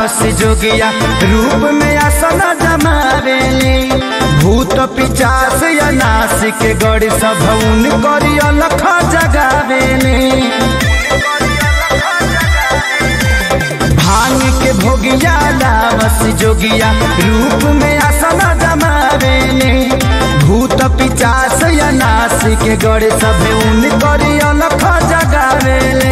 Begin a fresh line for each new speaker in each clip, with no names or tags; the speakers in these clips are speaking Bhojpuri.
लावस जोगिया रूप में आसन जमावेले भूत पिचास या नासिक गड़ी सभौन करी अलख जगावेले भांग के भोगिया लावस जोगिया रूप में आसन जमावेले भूत पिचास या नासिक गड़ी सभौन करी अलख जगावेले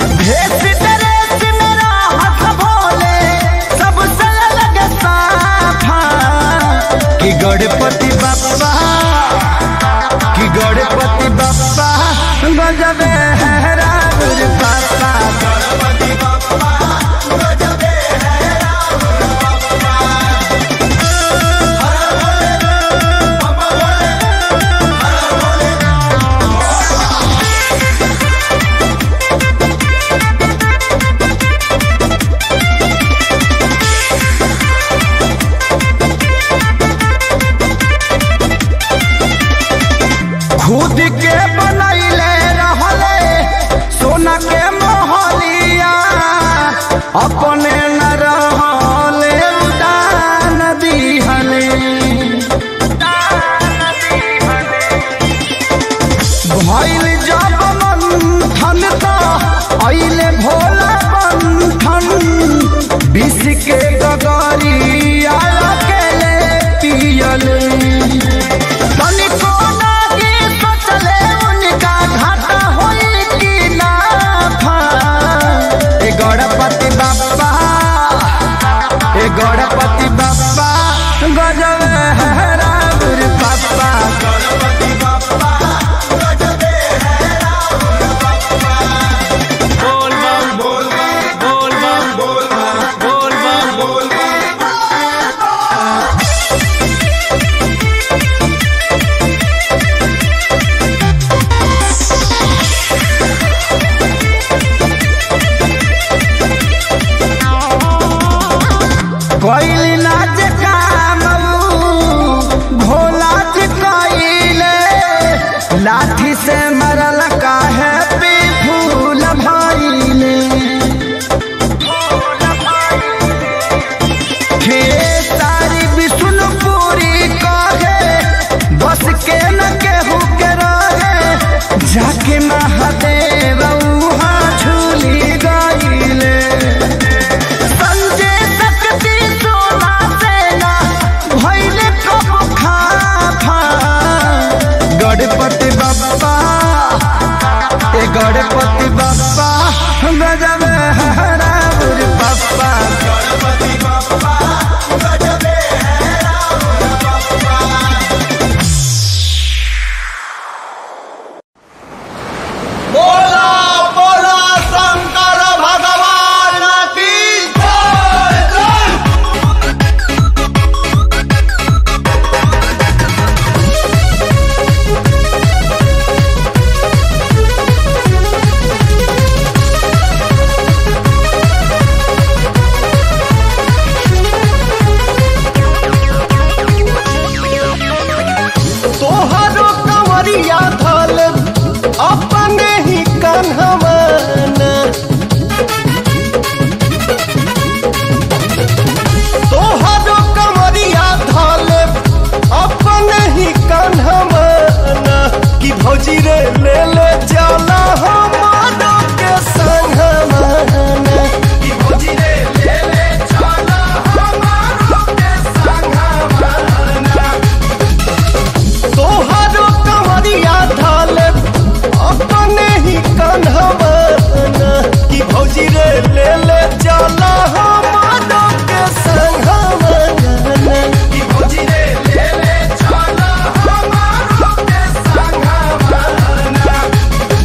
गणपति बप्पा कि गणपति बप्पा गजबे है रावण बप्पा गणपति बप्पा गजबे है रावण बप्पा हर भोले बप्पा भोले हर भोले खुद के बनैले रहले सोना के मोहलिया अपने न रहले उदान दिहले भइल जब मंथन तो अइले भोला बंधन विष के गगरिया अकेले पियले तनिको गणपति बप्पा गणपति बप्पा गजब है रावण बप्पा गणपति बप्पा गजबे है रावण बप्पा बोल बोल बोल बोल बोल बोल कोइली नाच काम भोला जी कोइले लाठी से मरल काहे पे फूल भइले खेसारी विष्णुपुरी कहे बस के न केहू के रहे जाके महादेव उहाँ झूली गइले गणपति बप्पा गणपति बप्पा गजब है रावण बप्पा गणपति बप्पा गजबे है रावण बप्पा बोला बोला शंकर भगवान की तोहरो कंवरिया धल अपने ही कन्हवाना तोहरो कंवरिया धल अपने ही कन्हवाना कि भौजी रे ले ले जाला हमारो के संगवाना कि भौजी रे ले ले जाला हमारो के संगवाना तोहरो कंवरिया धल अपने ही कन्हवाना कि भौजी रे ले ले जाला हमारो के संगवाना कि भौजी रे ले ले जाला हमारो के संगवाना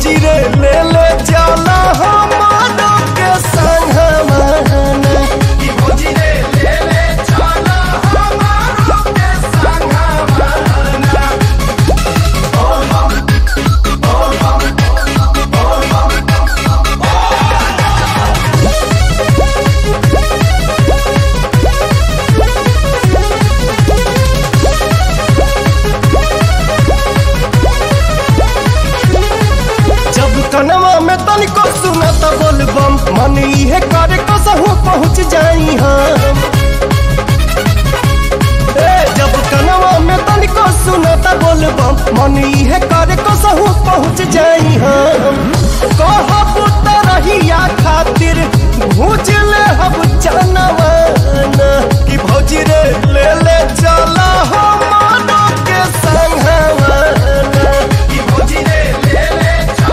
भौजी रे ले ले चला हमारो के संगवा कि भौजी रे ले ले चला हमारो के संगवा कनवा में तनिको सुनत बोलबम मन इहे करे कसहु पहुँच जाई हम जब कनवा में तनिको सुनत बोलबम मन इहे करे कसहु पहुँच जाई हम कहब त रहिया खातिर भूज ले हम जानवा कि भौजी रे ले ले चला हमारो के संगवा कि भौजी रे ले ले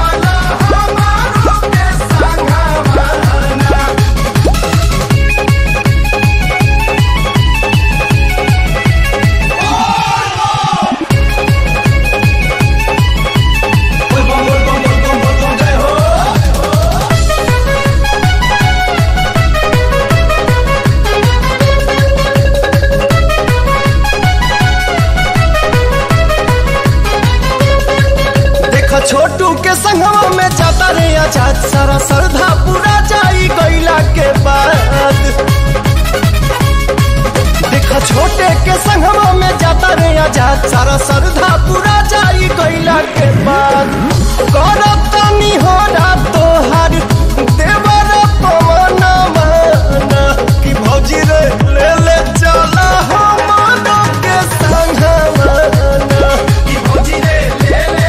छोटू के संगवा में जाता रे आजाद सारा श्रद्धा पूरा जाई गईला के बाद देखा छोटे के संगवा में जाता रे आजाद सारा श्रद्धा पूरा जाई गईला के बाद करब तनी हो रात तोहार देवर पवन माना कि भौजी रे ले ले चला हमारो के संगवा कि भौजी रे ले ले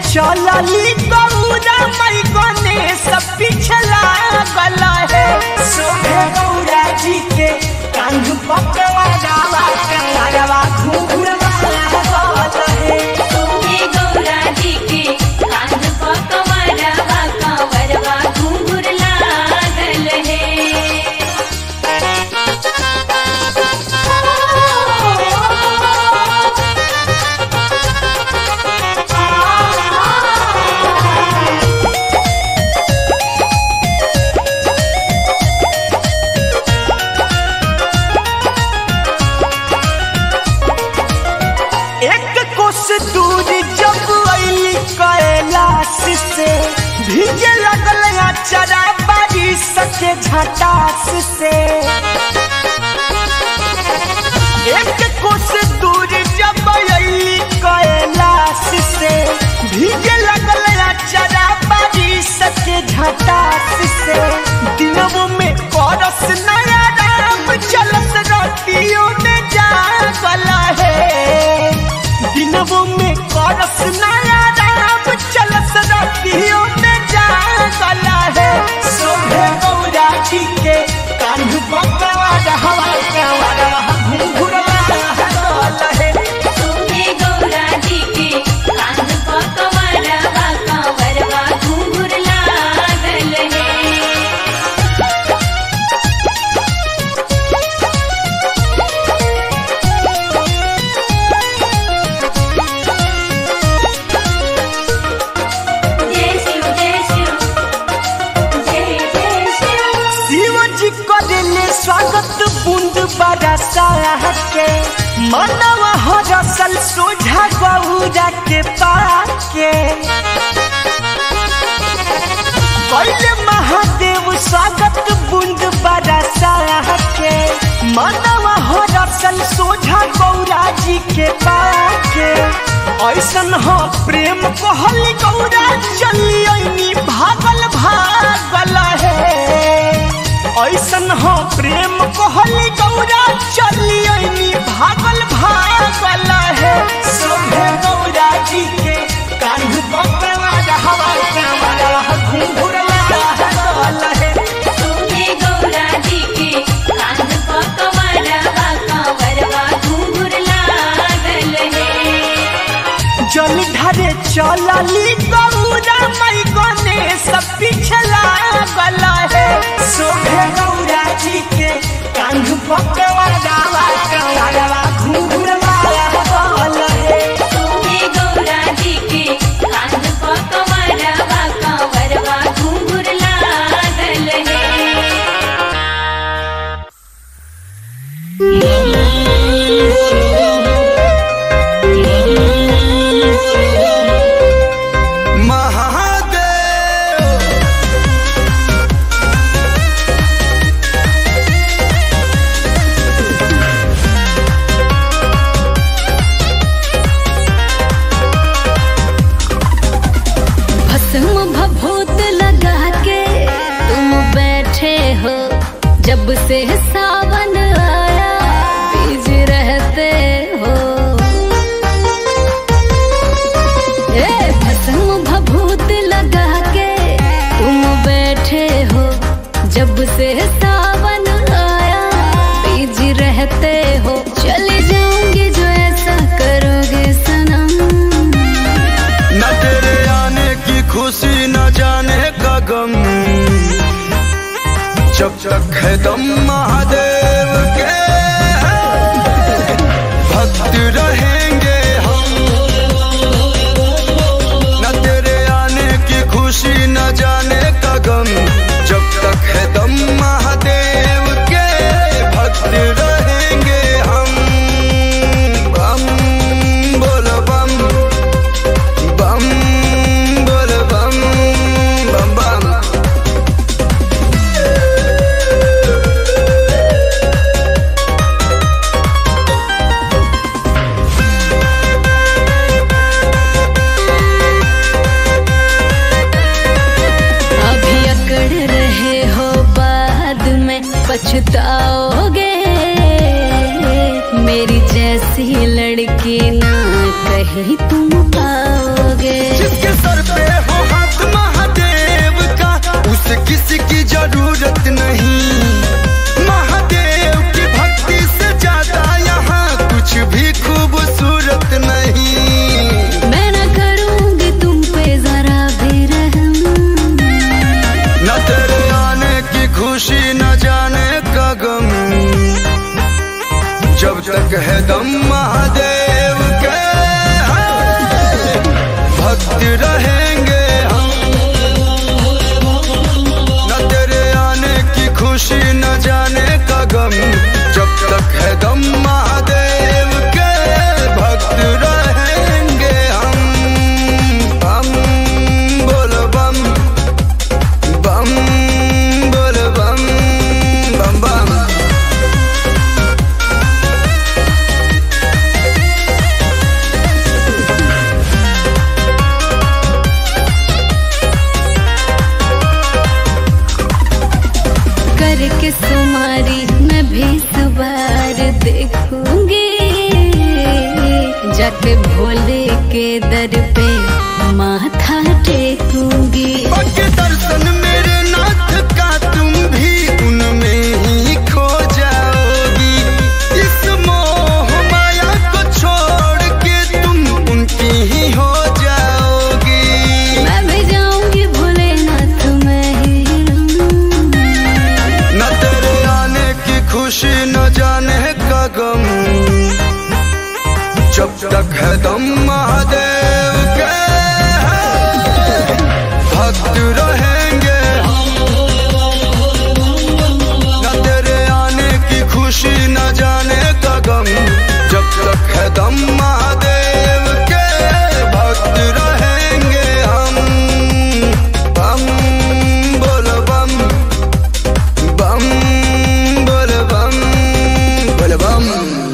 चलली गौरा मई गणेश पिछला गला है सोहे गौरा जी के कांध पकवा जावा कंगरवा घूंघरवा गला है
सोहे गौरा जी के कांध पकवा जावा कंवरवा घूंघरला गल है।
दूरी जब अली कैलाश से भीगे लगल चरा बारिश के झटास से एक कोस दूरी जब अली कैलाश से भीगे लगल चरा बारिश के झटास से दिनों में करस नया राम चलस रोटियों में जागल है दिनों में करस नया राम चलस रातियों में जागल है सोहे गौरा जी के कांध पकवा रहवा कंवरवा घूंघरवा गल है
सोहे गौरा जी के कांध पकवा रहवा कंवरवा घूंघरला गल है।
स्वागत बूंद बरसा के मनवा हरसल सोझा गौरा के पाके पहले महादेव स्वागत बूंद बरसा के मनवा हरसल सोझा गौरा जी के पाके ऐसन हो प्रेम कहल गौरा चलिए भागल भागल है ऐसन हो प्रेम कहली गौरा चलिए भागल भागल है सोहे गौरा जी के कांध पकवा रहवा कंवरवा घूंघरवा गल है
सोहे गौरा जी के कांध पकवा रहवा कंवरवा घूंघरला गल है।
जल ढरे चलली गौरा मई गणेश पिछला गल है सोहे गौरा जी के कांध पकवा रहवा कंवरवा घूंघरवा गल है
सोहे गौरा जी के कांध पकवा रहवा कंवरवा घूंघरला गल है। जब से सावन आया बीज रहते हो भस्म भभूत लगा के तुम बैठे हो जब से सावन आया बीज रहते हो चले जाऊंगी जो ऐसा करोगे सनम
न तेरे आने की खुशी न जाने का गम जब तक है दम महादेव के भक्त रहेंगे हम न तेरे आने की खुशी न जाने का गम जब तक है दम महादेव के भक्त रहेंगे हम बम बोल बम बम बोल बम बम बम
पछताओगे मेरी जैसी लड़की ना कहीं तुम पाओगे।
जिसके सर पे हो हाथ महादेव का उसे किसी की जरूरत नहीं। महादेव की भक्ति से ज्यादा यहाँ कुछ भी खूबसूरत नहीं।
मैं न करूँगी तुम पे जरा भी रहम,
न तेरे आने की खुशी न जाने का गम। जब तक है दम महादेव के भक्त रहेंगे हम। न तेरे आने की खुशी न जाने का गम। जब तक है दम महादेव के भक्त रहेंगे हम। बम बोल बम बम बोल बम बम बम।
करके सुमारी मैं भी सवार देखूंगी। जाके भोले के दर पे माथा टेकूंगी।
पक्के दर्शन मेरे नाथ का तुम भी उनमें ही खो जाओगी। इस मोह माया को छोड़ के तुम उनकी ही हो जाओगी।
मैं भी जाऊंगी भोलेनाथ मैं ही रहूं।
न तेरे आने की खुशी न जाने का गम। जब तक है दम महादेव के भक्त रहेंगे हम। न तेरे आने की खुशी न जाने का गम। जब तक है दम महादेव के भक्त रहेंगे हम। बम बोल बम बम बोल बम बोल बम।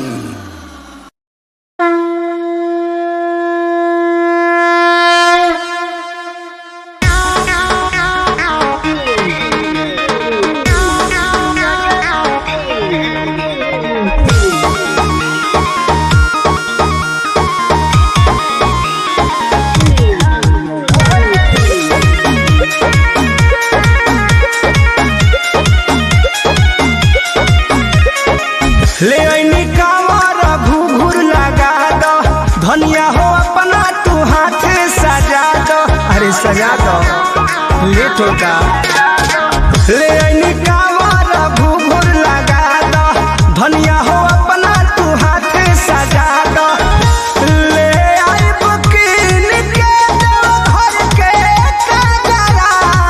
ले आईनी कांवर घूघूर लगा दो। धनिया हो अपना तू हाथे सजा दो। अरे सजा दो लेट होगा। ले आईनी कांवर घूघूर लगा दो। धनिया हो अपना तू हाथे सजा दो। ले आई बुकीन के घर के कागरा।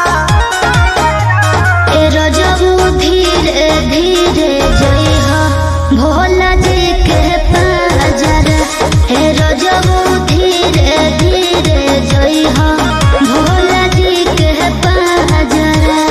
ए रजबू धीरे धीरे जइहा भोला जी के पाजर। हे रजबू धीरे धीरे जइहा भोला जी के पाजर।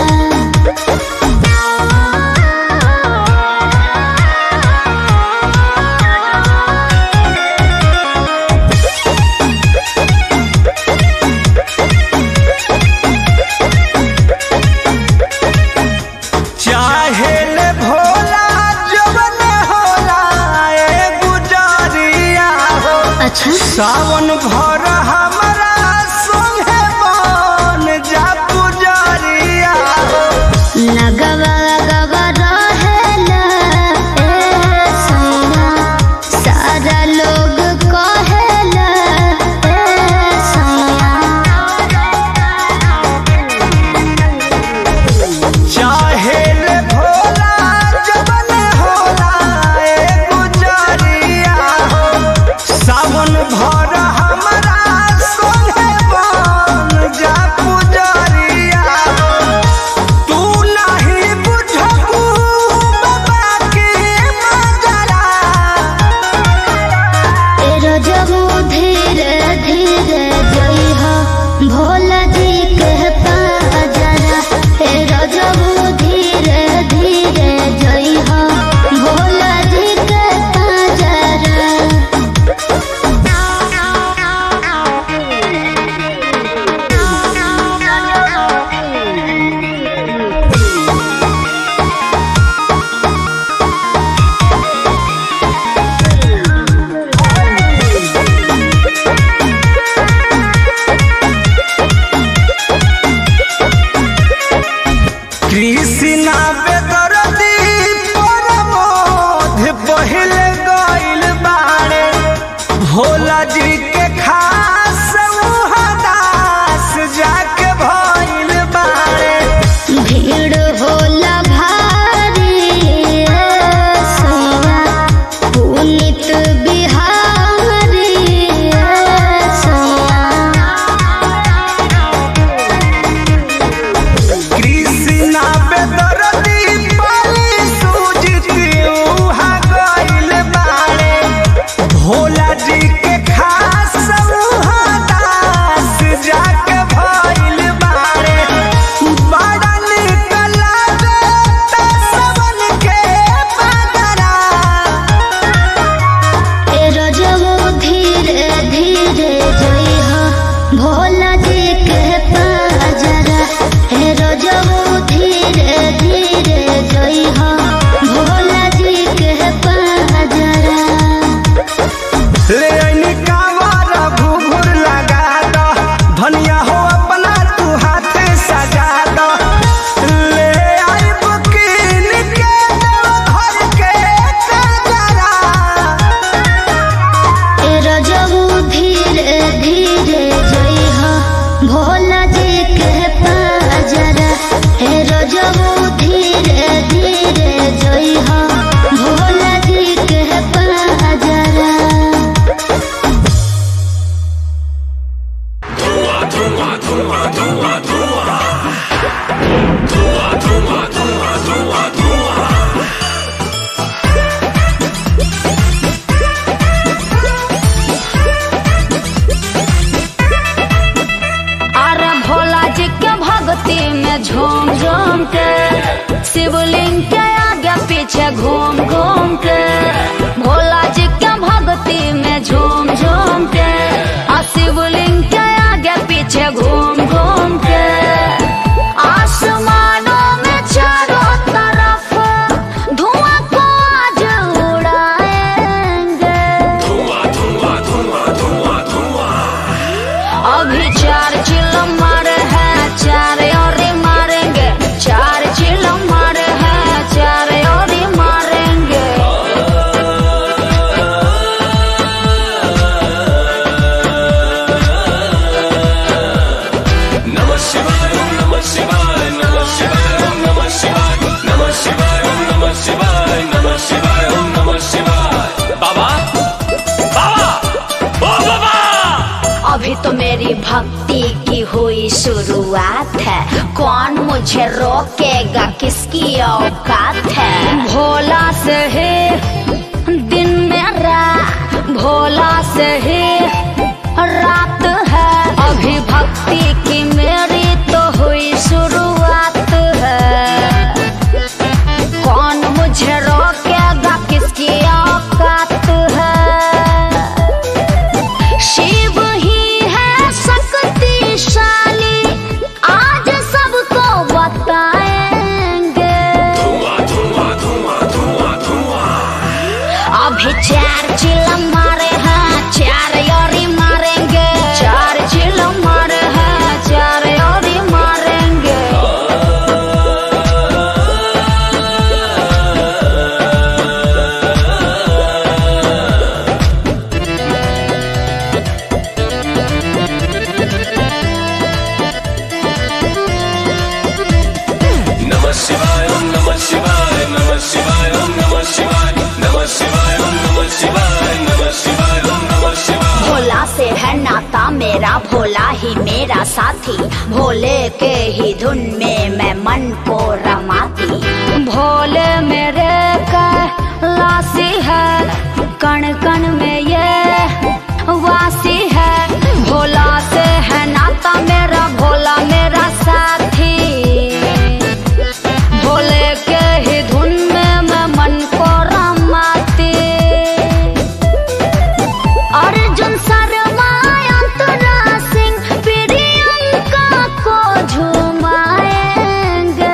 चाहे ले भोला जवन होला ए गुजरिया हो।
अच्छा
सावन भर हमरा संगे बन जा पुजरिया हो।
लगवा गवा रहेला ए सैया सारा लोग कहेला ए सैया।
चाहे ले भोला जवन होला ए गुजरिया हो। सावन भर हमरा संगे बन जा पुजरिया हो। तू नहीं बुझबू बाबा के मजरा।
ए रजबू धीरे धीरे जइहा भोला जी के पाजरा। ए रजबू धीरे धीरे जइहा भोला जी के पाजरा।
भोला जी के खास उहदास जाके भइल बारे।
भीड़ होला भारी सैया पुनित बिहारी सैया।
कृष्णा बेदर्दी पाली सूजित उहाँ गइल बारे। भोला जी के खास उहदास जाके भइल बारे। बड़ा निक लागे तसवन के बदरा।
ए रजबो धीरे धीरे जइहा भोला जी के पाजरा। ए रजबो धीरे धीरे जइहा भोला जी के पाजरा।
ले आइनी कांवर घुघुर लगा दो, धनिया हो अपना तू हाथे सजा दो। ले आई बुकीन के देवघर के कजरा।
ए रजबो धीरे धीरे जइहा भोला जी के पाजरा। ए रजबो धीरे धीरे जइहा भोला जी के पाजरा।
अरे भोला जी के भक्ति में झूम झूम के, शिवलिंग के आगे पीछे घूम घूम के। भोला जी के भक्ति में झूम झूम के, और शिवलिंग के आगे पीछे घूम घूम के। आसमानों में चारों तरफ धुआं को आज उड़ाएंगे। अभी 4 चिल्लम मारे हैं, 4 और मारेंगे। 4 चिल्लम मारे हैं, 4 और मारेंगे।
नमः शिवाय ओम नमः शिवाय नमः शिवाय ओम नमः शिवाय नमः शिवाय ओम नमः शिवाय नमः शिवाय ओम नमः शिवाय। बाबा बाबा ओ बाबा।
अभी तो मेरी भक्ति की हुई शुरुआत है, कौन मुझे रोकेगा, किसकी औकात है। भोला से ही दिन मेरा, भोला से ही रात है। अभी भक्ति की मेरी तो हुई शुरुआत है, कौन मुझे रोकेगा, किसकी औकात है। शिव ही है शक्तिशाली, आज सबको बताएंगे। अभी 4 चिल्लम मारे हैं, 4 और मारेंगे। 4 चिल्लम मारे हैं, 4 और मारेंगे।
नमः शिवाय ओम नमः शिवाय नमः शिवाय ओम नमः शिवाय नमः शिवाय ओम नमः शिवाय नमः शिवाय ओम नमः शिवाय।
भोला से है नाता मेरा, भोला ही मेरा साथी। भोले के ही धुन में मैं मन को रमाती। भोले मेरे कैलाशी है, कण कण में ये वासी है। भोला से है नाता मेरा, भोला मेरा साथी। भोले के ही धुन में मैं मन को रमाती। अर्जुन शर्मा अंतरा सिंह प्रियंका को झुमाएंगे।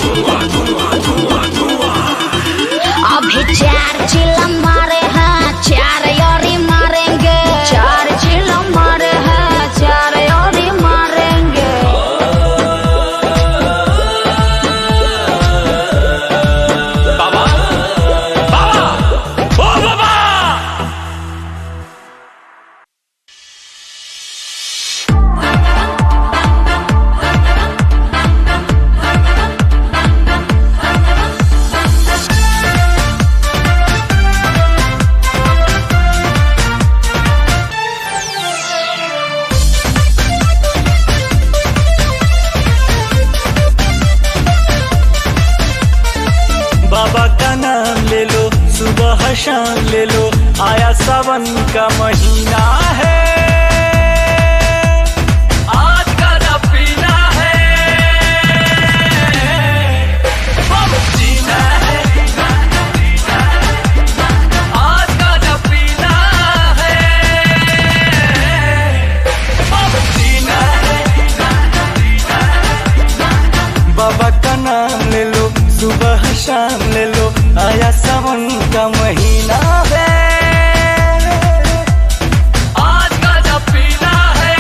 अभी 4 चिल्लम मारे हैं,
आया सावन का महीना है, आज का पीना है, हम जीना है, आज का पीना है, हम जीना है। बाबा का नाम ले लो, सुबह शाम ले लो, आया सावन का महीना है, आज का जब पीना है,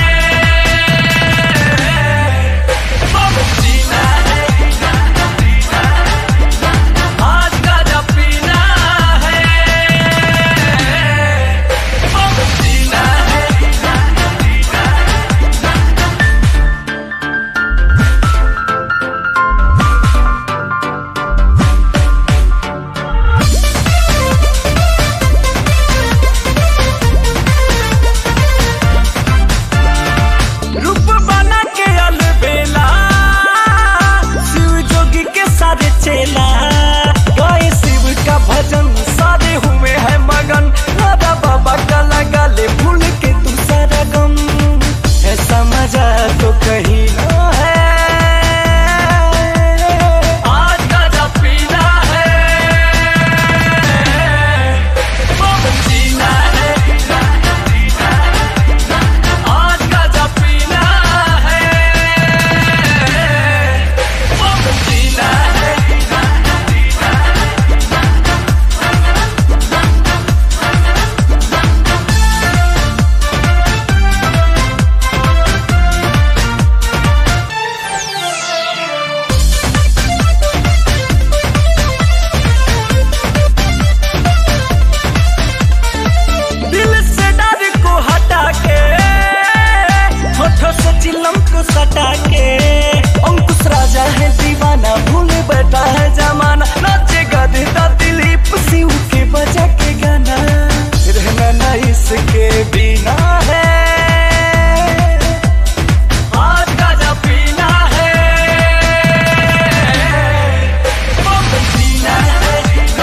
हम जीना है, आज का जब पीना है, हम जीना है। चेला गाए शिव का भजन, सारे हुए हैं मगन, राधा बाबा का लगा ले भूल के तू सारा गम, ऐसा मजा तो कहीं ना है, आज का जब पीना है, हम जीना है, आज का जब पीना है, हम जीना है। चिलम को सटा के अंकुश राजा है दीवाना, भूल बैठा है जमाना, नाचेगा देता दिलीप शिव के बजा के गाना, रहना ना इसके बिना है, आज का जब पीना है, हम जीना है,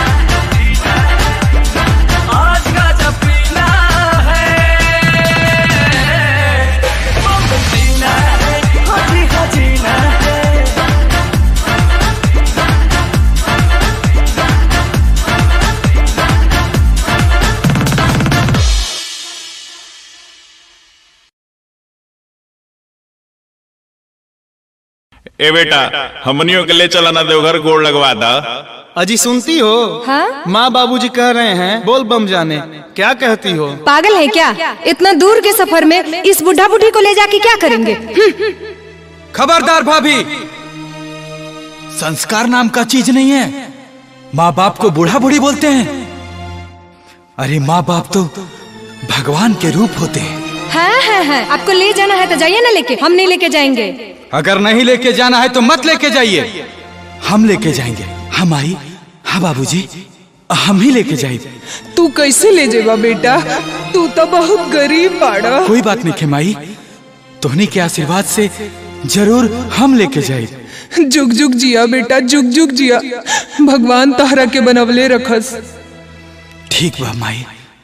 आज का जब पीना है, जीना है, हाँ जीना है।
ए बेटा, हमनियों के ले चला ना देवघर, गोड़ लगवा दा।
अजी सुनती हो?
हाँ?
माँ बाबूजी कह रहे हैं बोल बम जाने, क्या कहती हो?
पागल है क्या? इतना दूर के सफर में इस बुढ़ा बुढ़ी को ले जाके क्या करेंगे?
खबरदार भाभी, संस्कार नाम का चीज नहीं है। माँ बाप को बूढ़ा बूढ़ी बोलते हैं। अरे माँ बाप तो भगवान के रूप होते हैं।
हाँ, आपको ले जाना है तो जाइए ना लेके, हम नहीं लेके जाएंगे।
अगर नहीं लेके जाना है तो मत लेके जाइए, हम लेके जाएंगे। हम आई, हाँ बाबूजी, हम ही लेके जाएंगे।
तू कैसे ले जाएगा बेटा? तू तो बहुत गरीब बाड़ा।
कोई बात नहीं खेमाई, तोहनी के आशीर्वाद से जरूर हम लेके जाएंगे।
जुग जुग जिया बेटा, जुग जुग जिया, भगवान तहरा के बनवले रखस।
ठीक बा माई।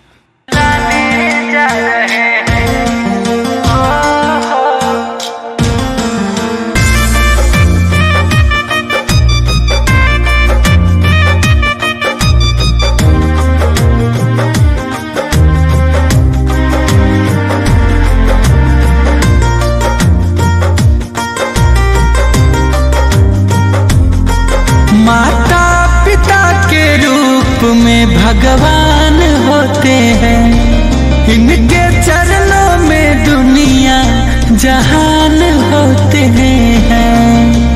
माता पिता के रूप में भगवान होते हैं, इनके चरणों में दुनिया जहान होते हैं।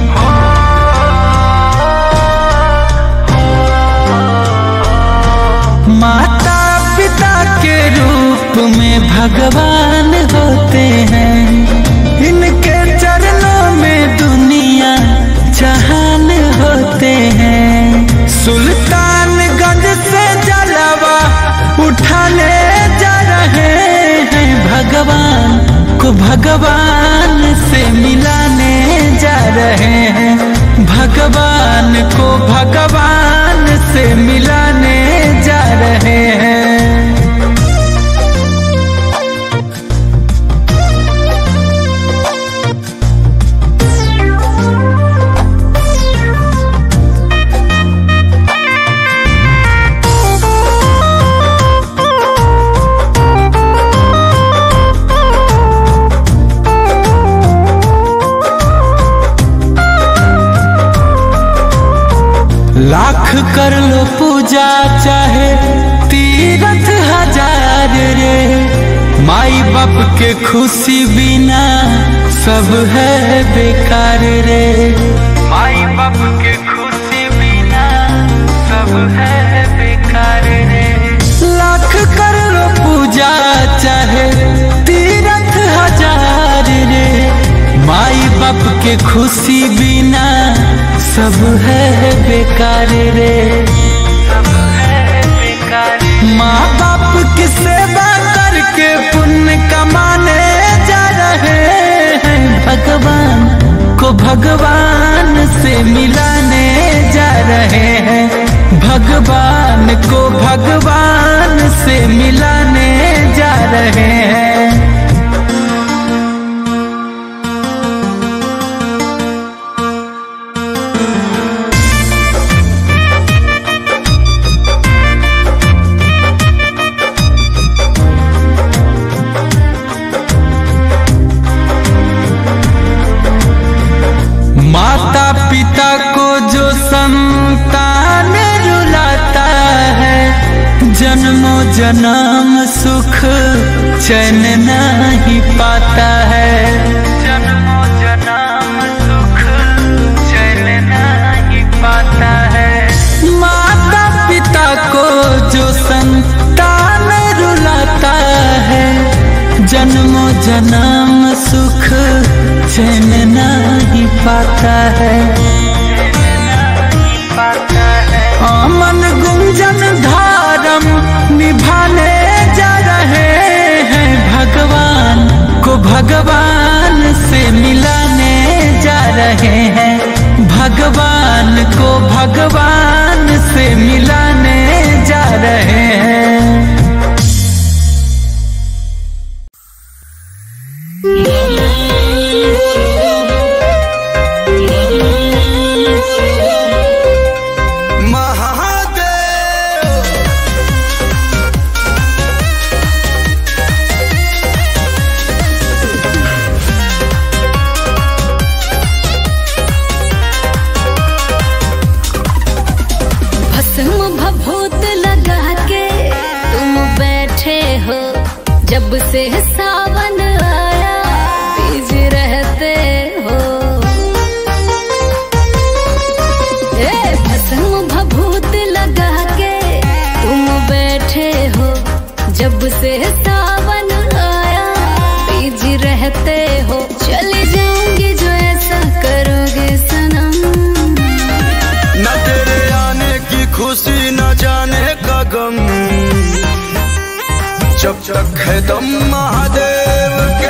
माता पिता के रूप में भगवान होते हैं, इनके चरणों में दुनिया जहान होते हैं। सुल्तानगंज से जलवा उठाने जा रहे हैं, भगवान को भगवान से मिलाने जा रहे हैं, भगवान को भगवान से मिलाने जा रहे हैं। लाख कर लो पूजा चाहे तीरथ हजार रे, माई बाप के खुशी बिना सब है बेकार रे। माई बाप के खुशी बिना सब है बेकार रे। लाख कर लो पूजा चाहे तीरथ हजार रे, माई बाप के खुशी बिना सब है बेकार रे। माँ बाप की सेवा करके पुण्य कमाने जा रहे हैं, भगवान को भगवान से मिलाने जा रहे हैं, भगवान को भगवान से मिलाने जा रहे हैं। माता पिता को जो संतान रुलाता है, जन्मों जन्म सुख चैन नहीं पाता है। जन्मों जन्म सुख चैन नहीं पाता है। माता पिता को जो संतान रुलाता है, जन्मों जन्म सुख चैन नहीं पाता है। अमन गुंजन धारम निभाने जा रहे हैं, भगवान को भगवान से मिलाने जा रहे हैं, भगवान को भगवान से मिलाने जा रहे हैं।
जब से सावन आया बीज रहते हो, भस्म भभूत लगा के तुम बैठे हो। जब से सावन आया बीज रहते हो, चले जाऊंगी जो ऐसा करोगे सनम।
न तेरे आने की खुशी न जाने का गम, जब तक है दम महादेव के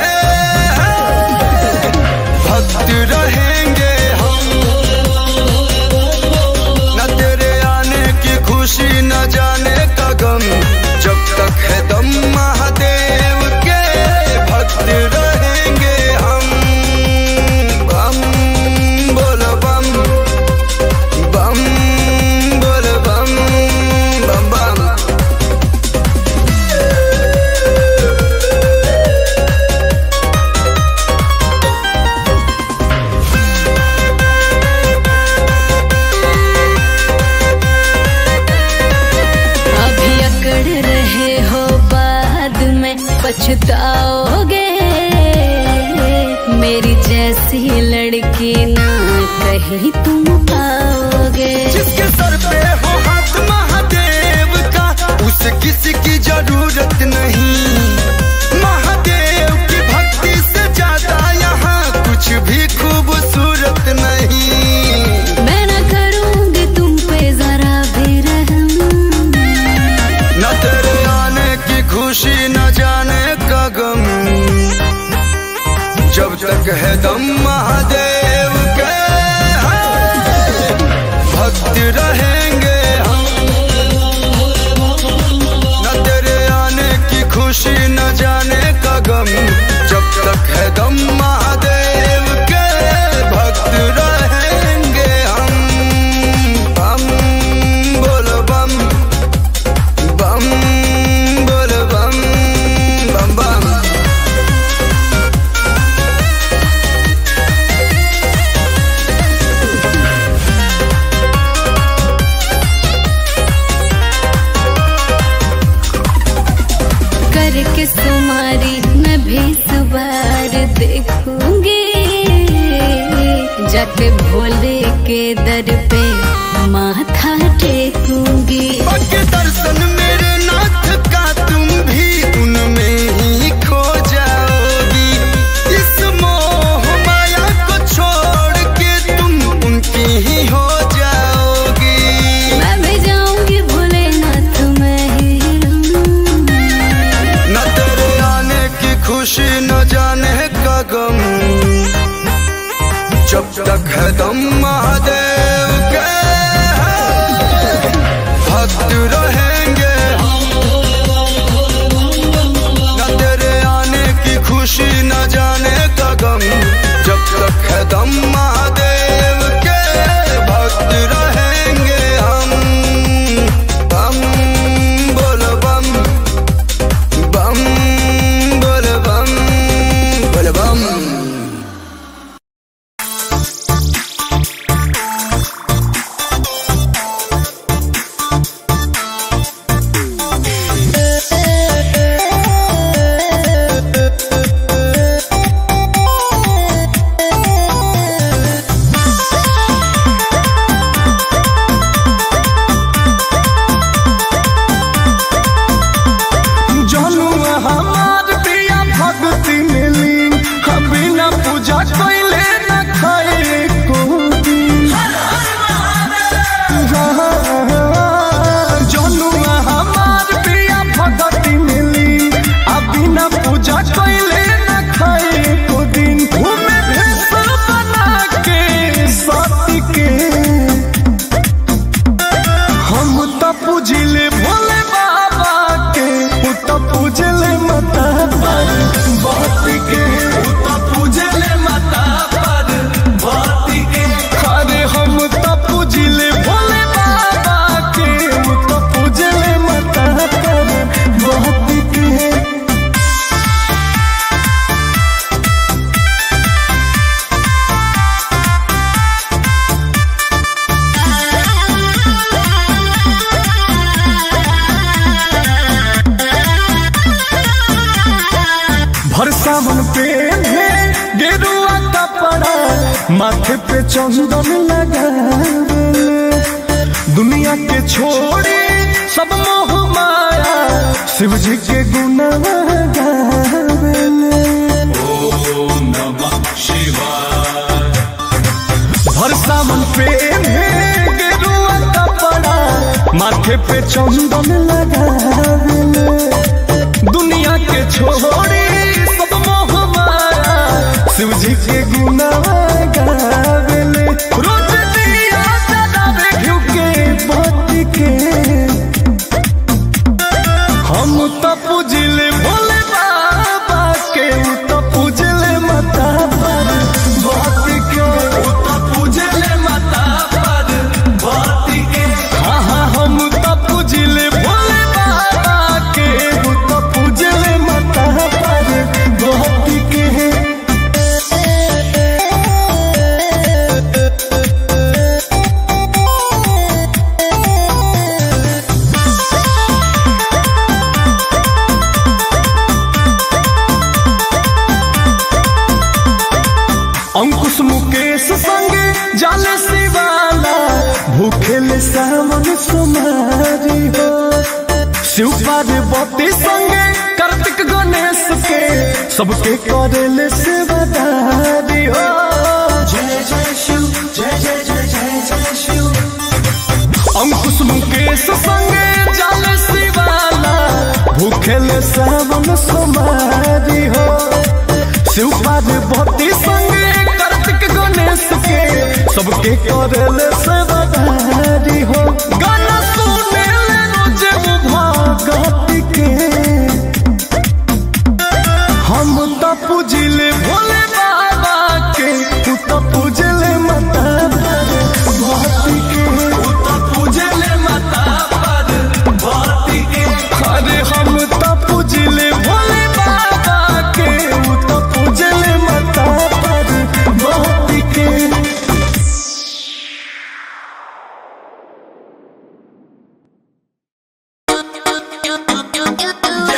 भक्त रहेंगे हम। न तेरे आने की खुशी न जाने का गम, जब तक है दम महादेव के भक्त रहेंगे हम। बम बोलो बम, बम बोलो बम, बम बम।
पछताओगे मेरी जैसी लड़की ना कहीं तुम पाओगे।
जिसके सर पे हो हाथ महादेव का, उसे किसी की जरूरत नहीं। महादेव की भक्ति से ज्यादा यहाँ कुछ भी खूबसूरत नहीं।
मैं न करूँगी तुम पे जरा भी रहम,
न तेरे आने की खुशी न जाने का गम, जब तक है दम महादेव के भक्त रहेंगे हम। न तेरे आने की खुशी न जाने का गम, जब तक है दम महादेव के भक्त रहेंगे हम। बम बोलो बम, बम बोलो बम, बम बम।
करके सुमारी मैं भी सुबार देखूंगी, जाके भोले के दर पे माथा टेकूंगी।
दर्शन मेरे नाथ का तुम भी उनमें ही खो जाओगी, इस मोह माया को छोड़ के तुम उनकी ही हो जाओगी।
मैं भी जाऊंगी भोलेनाथ में ही,
न तेरे आने की खुशी न जाने का गम, जब तक है दम महादेव के भक्त रहेंगे न तेरे आने की खुशी न जाने का गम, जब तक है दम महादेव के भक्त रहेंगे हम। बम बोल बम, बम बोल बम, बोल बम।
माथे पे चंदन लगा, दुनिया के छोड़ी सब मोह माया, शिव जी के गुना गावेले।
ओम नमः शिवाय।
भर सावन पे गेरुआ कपड़ा, माथे पे चंदन लगावेले, दुनिया के छोड़ी सब मोह माया, शिव जी के गुना गावेले। रोज दिया जलावे घिउ के बत्ती के, हम तो पूजले भोले बाबा के, तो पूजले माता पर बत्ती के, तो पूजले माता पर बत्ती के। हाँ हाँ हम तो पूजले भोले बाबा के, तो पूजले माता पर बत्ती के। अंकुश मुकेश संगे जाले शिवाला, भूखेले सावन सुमारी हो, शिव पार्वती संगे कार्तिक गणेश के, सबके करेले सेवादारी हो। जय जय शिव, जय जय जय जय जय शिव। अंकुश मुकेश संगे जाले शिवाला, भूखेले सावन सुमारी हो, शिव पार्वती संगे कार्तिक गणेश के, सबके करेले सेवादारी हो। गाना सुने ले रोजे भगती के, हम तो पूजले भोले बाबा के, तू तो पूजले माता पर भक्ति के, तू तो पूजले माता पर भक्ति के। अरे हम तो पूजले भोले बाबा के, तू तो पूजले माता पर भक्ति के।
जय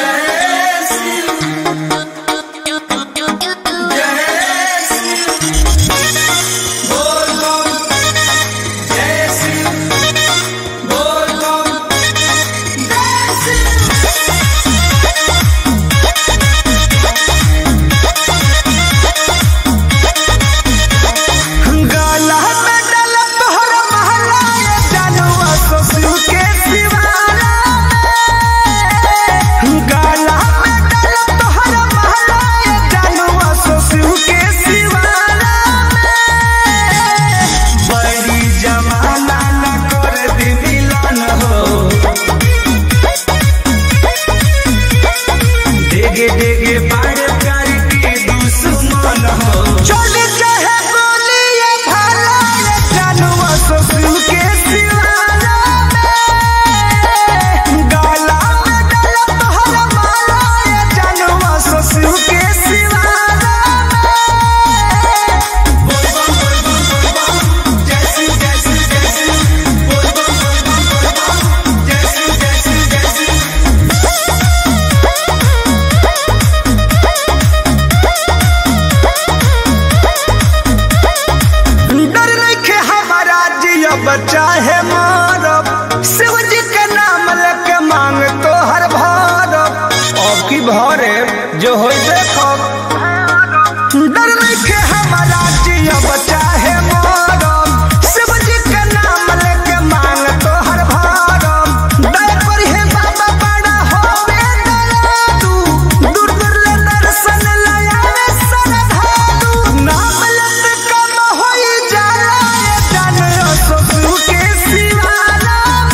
जो हो देखो डर लिखे हमारा जिया बचा है मोरम शिव जी के नाम लेके मांग तो हर भारम दया पर है बाबा बड़ा होवे दयालु दूर दूर ले दर्शन लाया सरधालु नाम लेते कम होई जाला ये जान ससुर के सिवाला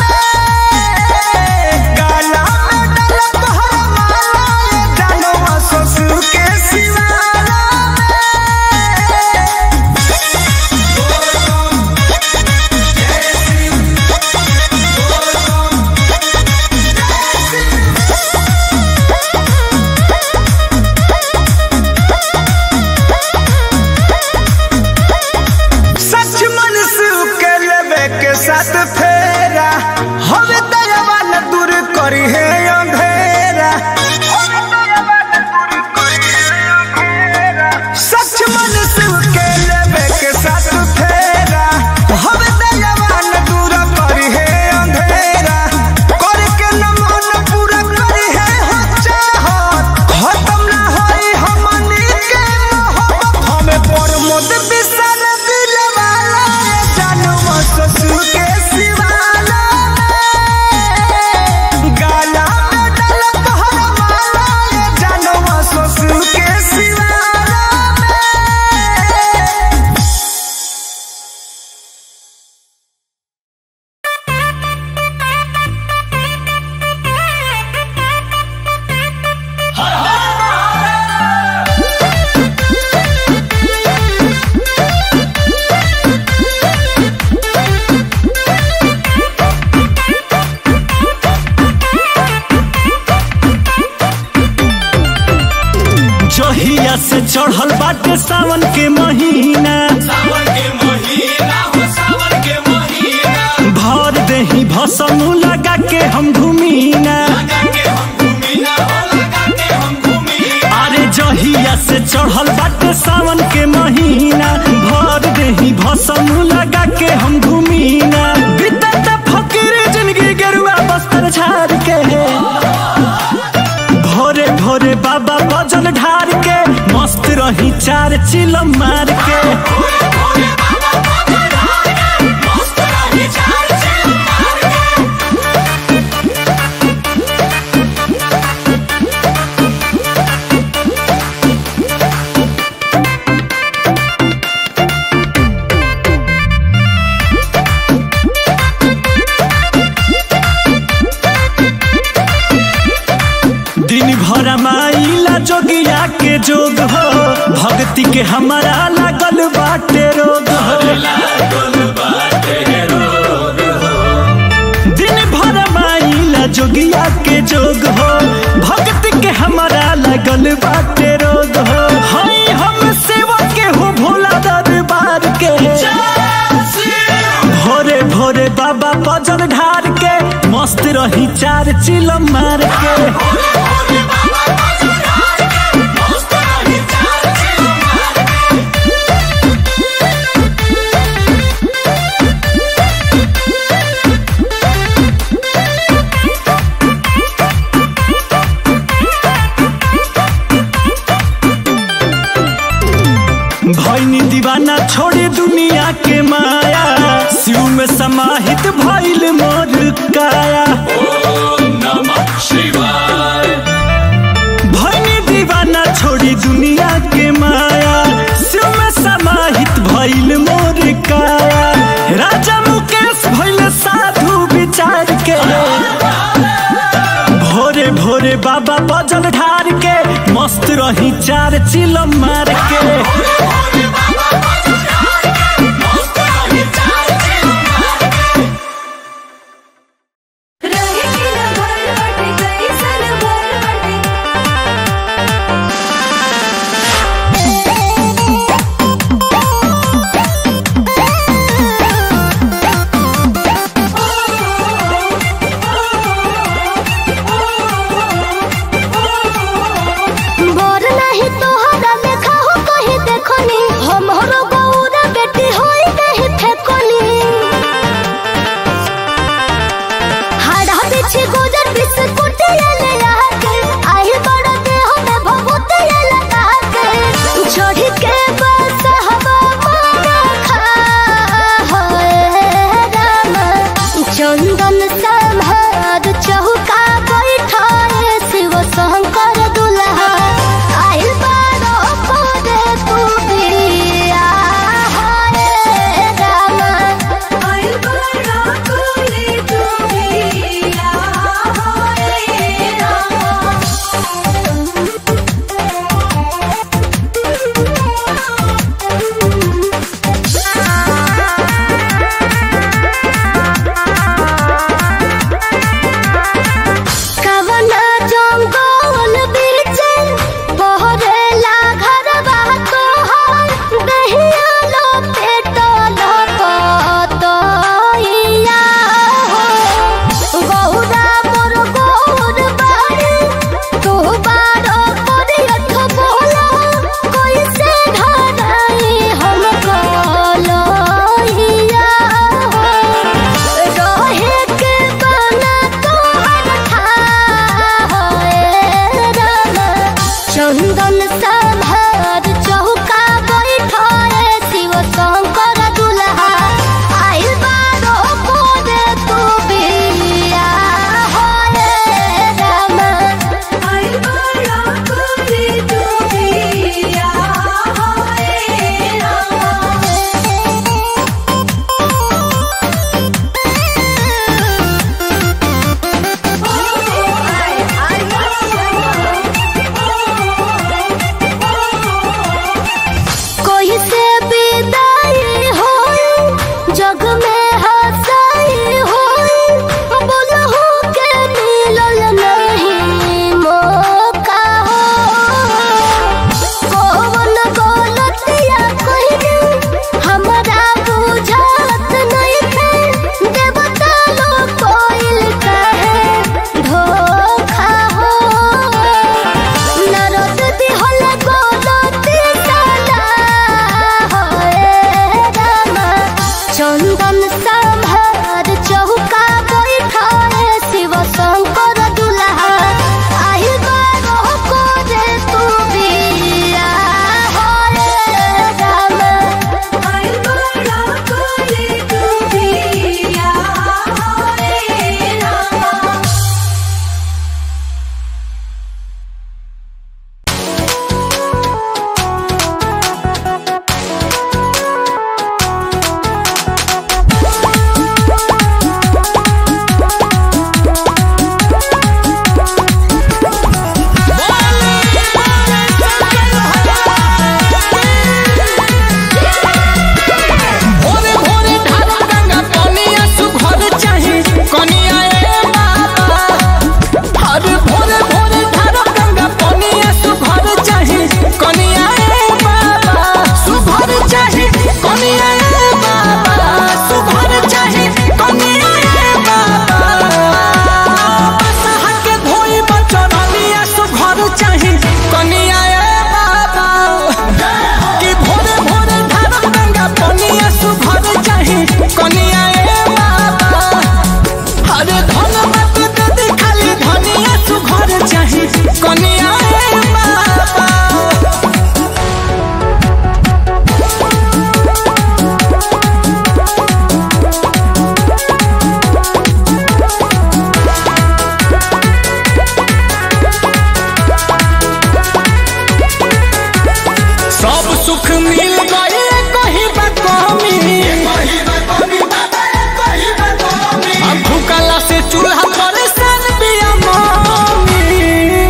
में गाला में डलक हर माला ये जानो ससुर के सिवाला सच मन शिव के लेवे के साथ फेरा हवे दयावान दूर करी है अंधेरा सच मन शिव के लेवे के साथ फेरा हवे दयावान दूर करी है अंधेरा कर के नमन पूरा करी है हो चाहत खत्म ना होई हमनी के मोहब्बत हमें प्रमोद बिसर दिल वाला ये जानवा ससुर के सिवाला गाला में डलक हर माला ये जानवा ससुर के सिवाला
जहिया से चढ़ल बाटे सावन के महीना भर देही भसम लगा के हम घूमीना अरे जहिया से चढ़ल बाटे सावन के महीना भर देही भसम लगा के हम घूमीना बीतत फकीर जिंदगी गेरुआ बस्तर झाड़ के भोरे भोरे बाबा बजल ढार के मस्त रही चार चिलम मार के दिन भर माइला जोगिया के जोग हो भक्ति के हमारा लागल बाटे रोग हो दिन भर माइला जोगिया के जोग हो भक्ति के हमारा लागल बाटे रोग हो हाय हम सेवा के हो भोला दरबार के भोरे भोरे बाबा बजल ढार के मस्त रही चार चिलम मार के भैनी दीवाना छोड़े दुनिया के माया शिव में समाहित भइल मोर काया भैनी दीवाना छोड़ी दुनिया के माया शिव में समाहित भइल मोर काया राजा मुकेश भइल साधु विचार के भोरे भोरे बाबा बजल ढार के मस्त रही चार चिलम मार के
बोर नहीं तोहरा देखा हो कहीं देखो नी चंदन संभार चौका बैठाए शिव शंकर दुल्हा आइल बारो कोरे तू बिया होए रामा आइल बारो कोरे तू बिया होए कोई से विदाई हो जग में हंसाई हो बोलहु के मिलल नहीं मौका हो कौन गलतिया कइले हमरा बुझात नहीं थे देवता लोग कोइल कहे धोखा हो नरद दिहल गलती चंदन संभार चौका बैठाए शिव शंकर दुल्हा आइल बारो कोरे तू बिया होए रामा आइल बारो कोरे तू बिया होए रामा।
भोरे भोरे ढाल गंगा पनिया सुघर चाही कनिया ए बाबा। हर भोरे भोरे ढाल गंगा पनिया सुघर चाही कनिया ए बाबा। सुघर चाही कनिया ए बाबा। सुघर चाही कनिया ए बाबा। बसहा के धोई बचरनिया सुघर चाही कनिया ए बाबा। कि भोरे भोरे ढाल गंगा पनिया सुघर चाही कनिया ए बाबा। हरे धन मत दे खाली धनिया सुघर चाही कनिया ए बाबा। सब सुख मिल गए कहीं बा कमी। अब भूखला से चूल्हा पर सन बिया मम्मी।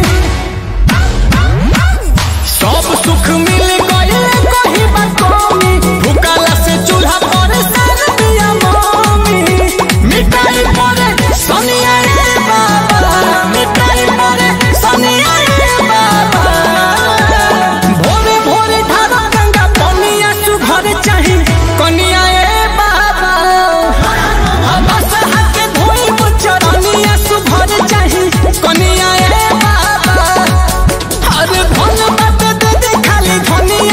सब सुख मिल गए कहीं बा कमी। भूखला से चूल्हा पर सन बिया मम्मी। मिठाई परे सनिया रे बाबा। मिठाई परे सनिया रे बाबा। भोरे भोरे ढाल गंगा पनिया सुघर चाही कनिया ए बाबा। बसहा के धोई बचरनिया सुघर चाही कनिया ए बाबा। हर धन मत दे खाली धनिया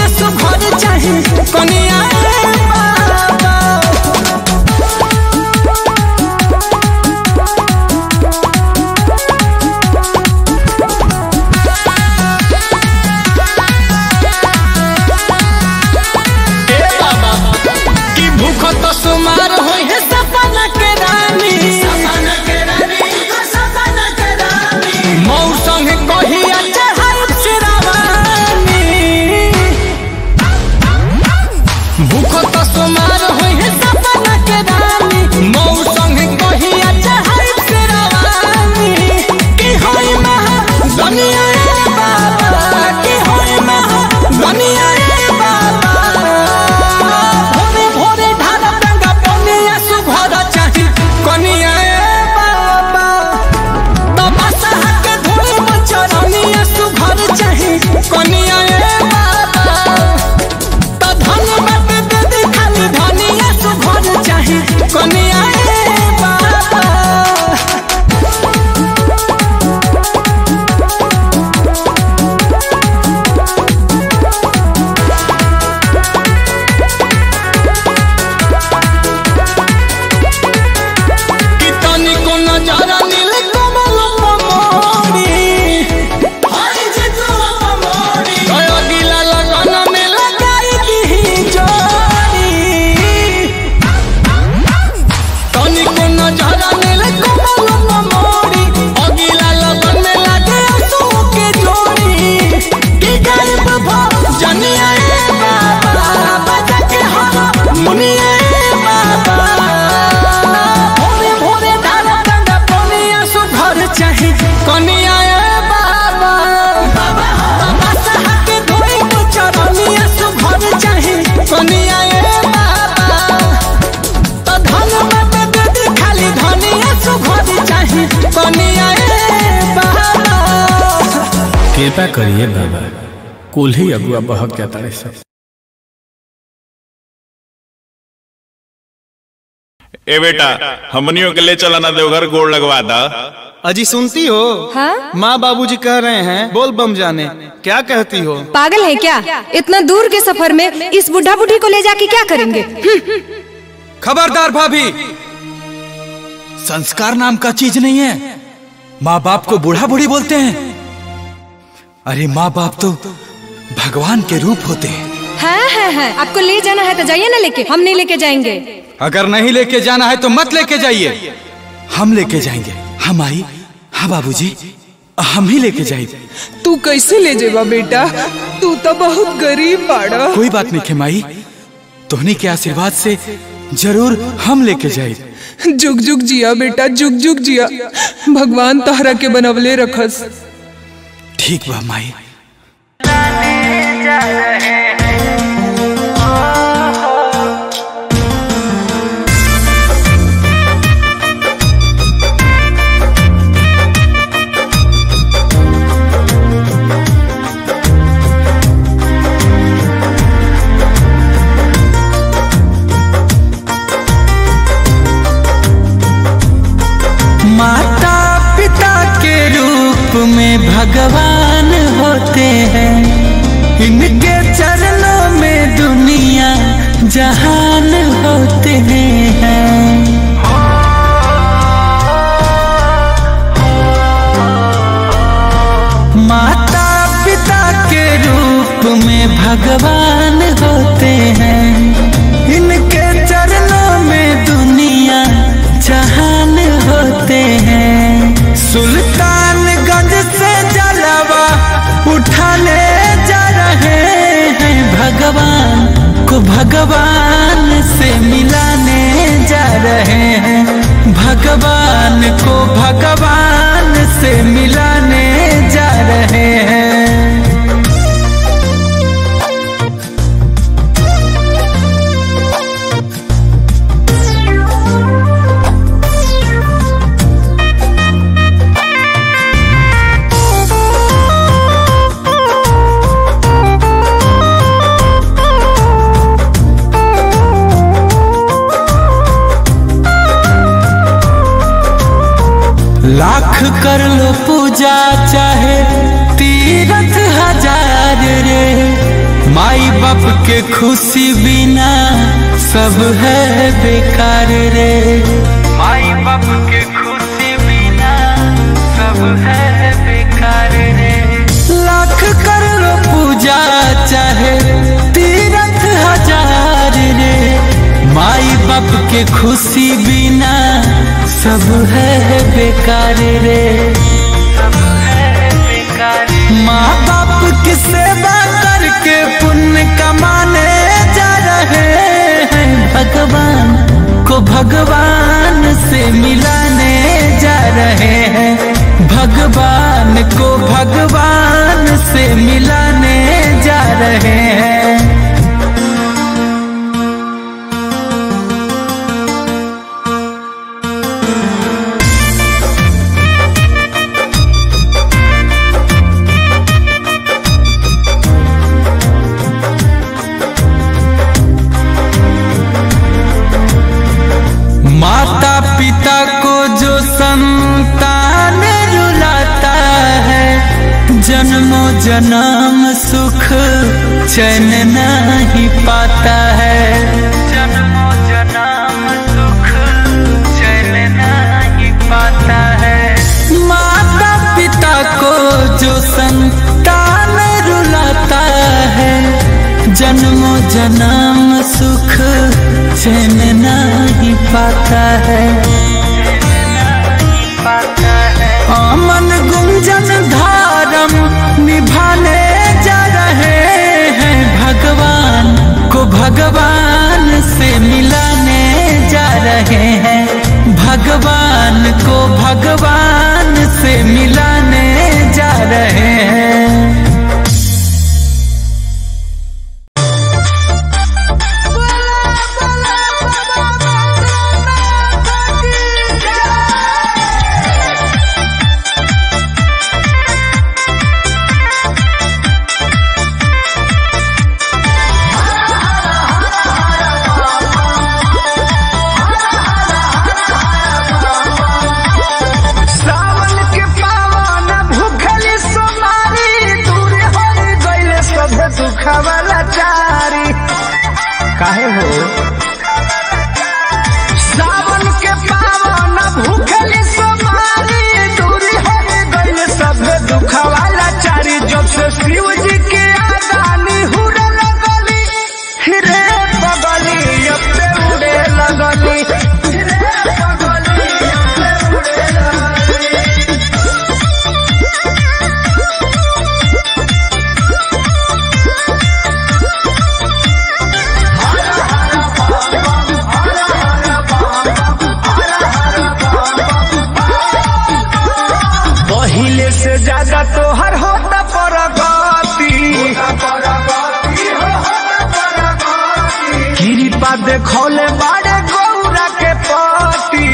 कृपा करिए बाबा, कुल ही अगुआ बहक जाता है सब।
ए बेटा, हमनियों के ले चला ना देवघर गोड़ लगवा दा।
अजी सुनती हो?
हाँ?
माँ बाबूजी कह रहे हैं बोल बम जाने, क्या कहती हो?
पागल है क्या? इतना दूर के सफर में इस बुढ़ा बुढ़ी को ले जाके क्या करेंगे?
खबरदार भाभी, संस्कार नाम का चीज नहीं है। माँ बाप को बूढ़ा बूढ़ी बोलते हैं। अरे माँ बाप तो भगवान के रूप होते हैं।
है। आपको ले जाना है तो जाइए ना लेके, हम नहीं लेके जाएंगे।
अगर नहीं लेके जाना है तो मत लेके जाइए, हम लेके जाएंगे। हम आई, हाँ बाबूजी, हम ही लेके जाएंगे।
तू कैसे ले जेबा बेटा, तू तो बहुत गरीब बाड़ा।
कोई बात नहीं खेमाई, तोहनी के आशीर्वाद से जरूर हम लेके जाएंगे।
जुग जुग जिया बेटा, जुग जुग जिया, भगवान तहरा के बनवले रखस।
ठीक बा माई।
माता पिता के रूप में भगवान होते हैं, इनके चरणों में दुनिया जहान होते हैं। माता पिता के रूप में भगवान होते हैं, इनके चरणों में दुनिया जहान होते हैं। सुल्तानगंज से जलवा उठाने जा रहे हैं, भगवान को भगवान से मिलाने जा रहे हैं, भगवान को भगवान से मिलाने जा रहे हैं। लाख कर लो पूजा चाहे तीरथ हजार रे, माई बाप के खुशी बिना सब है बेकार रे। माई बाप के खुशी बिना सब है बेकार रे। लाख कर लो पूजा चाहे तीरथ हजार रे, माई बाप के खुशी बिना सब है बेकार रे। माँ बाप की सेवा करके पुण्य कमाने जा रहे हैं, भगवान को भगवान से मिलाने जा रहे हैं, भगवान को भगवान से मिलाने जा रहे हैं। माता पिता को जो संतान रुलाता है, जन्मों जन्म सुख चैन नहीं पाता है। जन्मों जन्म सुख चैन नहीं पाता है। माता पिता को जो संतान रुलाता है, जन्मों जन्म सुख चैन नहीं पाता है। अमन गुंजन धारम निभाने जा रहे हैं, भगवान को भगवान से मिलाने जा रहे हैं, भगवान को भगवान से मिलाने जा रहे हैं।
दुखावाला चारी काहे हो सावन के पावन भूखली सोमारी दूरी हो गइल सब दुखावाला चारी जब से शिव जी के आगानी हुरे लगली रे बगली अब पे उड़े लगली से ज्यादा तोहर होता परगति कृपा देखौले बाड़े गौरा के पति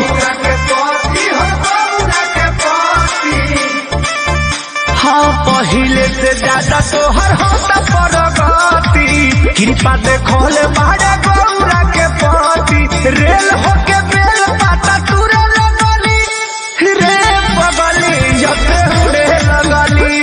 हाँ पहिले से ज्यादा तोहर होता परगति कृपा देखौले बाड़े गौरा के पति रेल होके बेल पाता तुरे लगली रे बगली जब उड़े लगली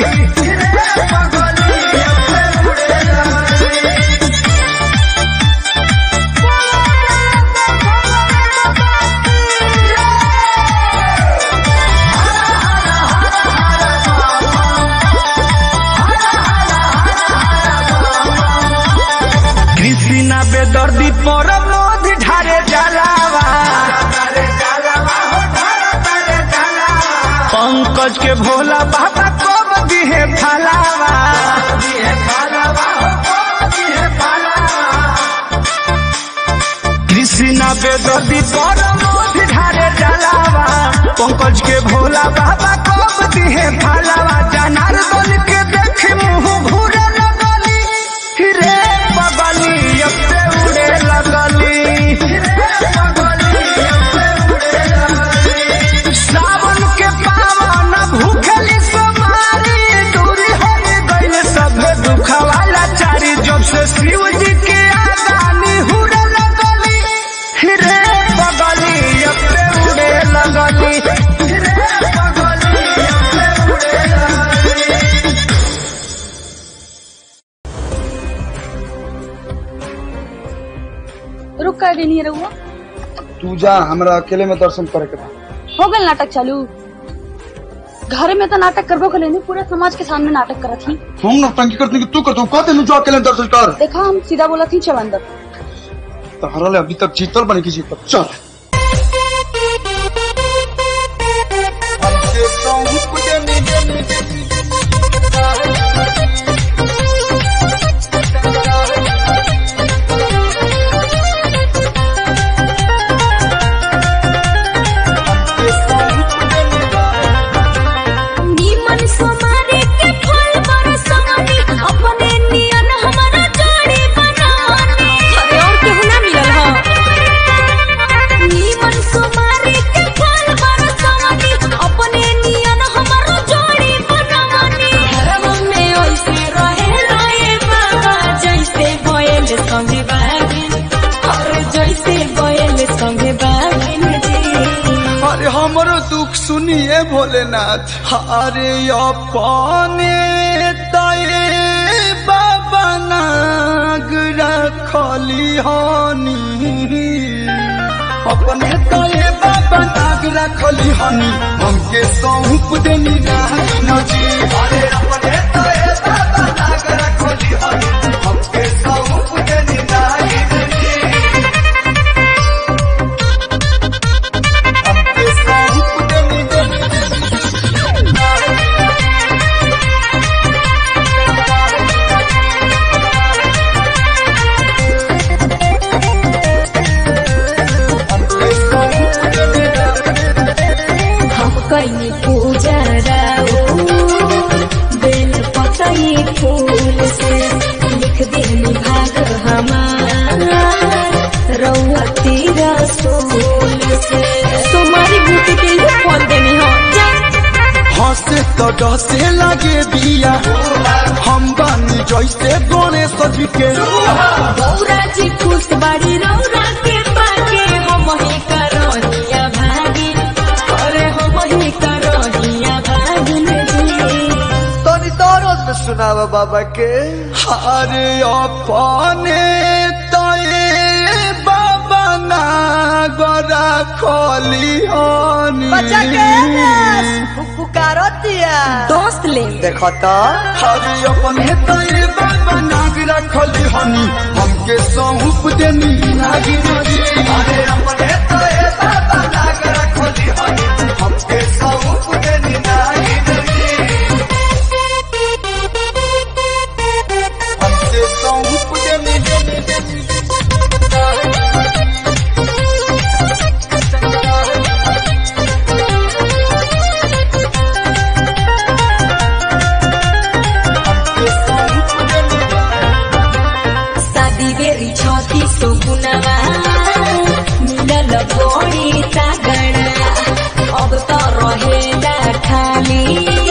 कृष्णा बेदर्दी पर मोद ढारे जलावा पंकज के भोला बाबा कब दिहे फलावा कृष्णा बेदर्दी पर मोद ढारे जलावा पंकज के भोला बाबा कब दिहे फलावा जनार्दन के देख मुंह घूरे लगली रे बगली अब पे उड़े लगली सावन के पावन भूखली सोमारी दूरी हो गइल सब दुखावाला चारी जब से शिव जी के आगानी हुरे लगली रे बगली अब पे उड़े लगली
रुक कर नहीं रहुआ
तू जा हमरा अकेले में दर्शन करे के बा।
हो गल नाटक चालू घर में तो नाटक करबो के लेनी पूरे समाज के सामने नाटक करत थी
हम नौटंकी करते कि तू करतो कहते नु जो अकेले दर्शन कर
देखा हम सीधा बोला थी चल अंदर
तो हरले अभी तक जीतल बने की जीतल चल
हमरो दुख सुनिए भोलेनाथ अरे अपने तये बाबा नाग रखली हनी अपने तये बाबा नाग रखली हनी हमके सौंप देनी नजी अरे अपने तये बाबा नाग रखली हनी हमके सौंप देनी
कहीं पूजा बेल पतई फूल से लिख देनी भाग हमारा रउआ तेरा सोल से तुम्हारी बूटी के लिए फल देनी हो
हंसे तो डसे लगे बिया हम बानी जैसे गणेश जी के
गौरा जी खुश बाड़ी रौरा के पाके हम ही करनिया भागी अरे हम ही करनिया भागी
सुनावा बाबा के।
अरे अपने तये बाबा ना गोरा खोली होनी
बच्चा के पुकारो दिया दोस्त ले
देखो तो।
अरे अपने तये बाबा ना गोरा खोली होनी हमके सौंप देनी नागी नागी। अरे अपने तये बाबा ना गोरा खोली होनी हमके सौंप देनी नागी नागी। हमके सौंप देनी
अब तो रहेगा खाली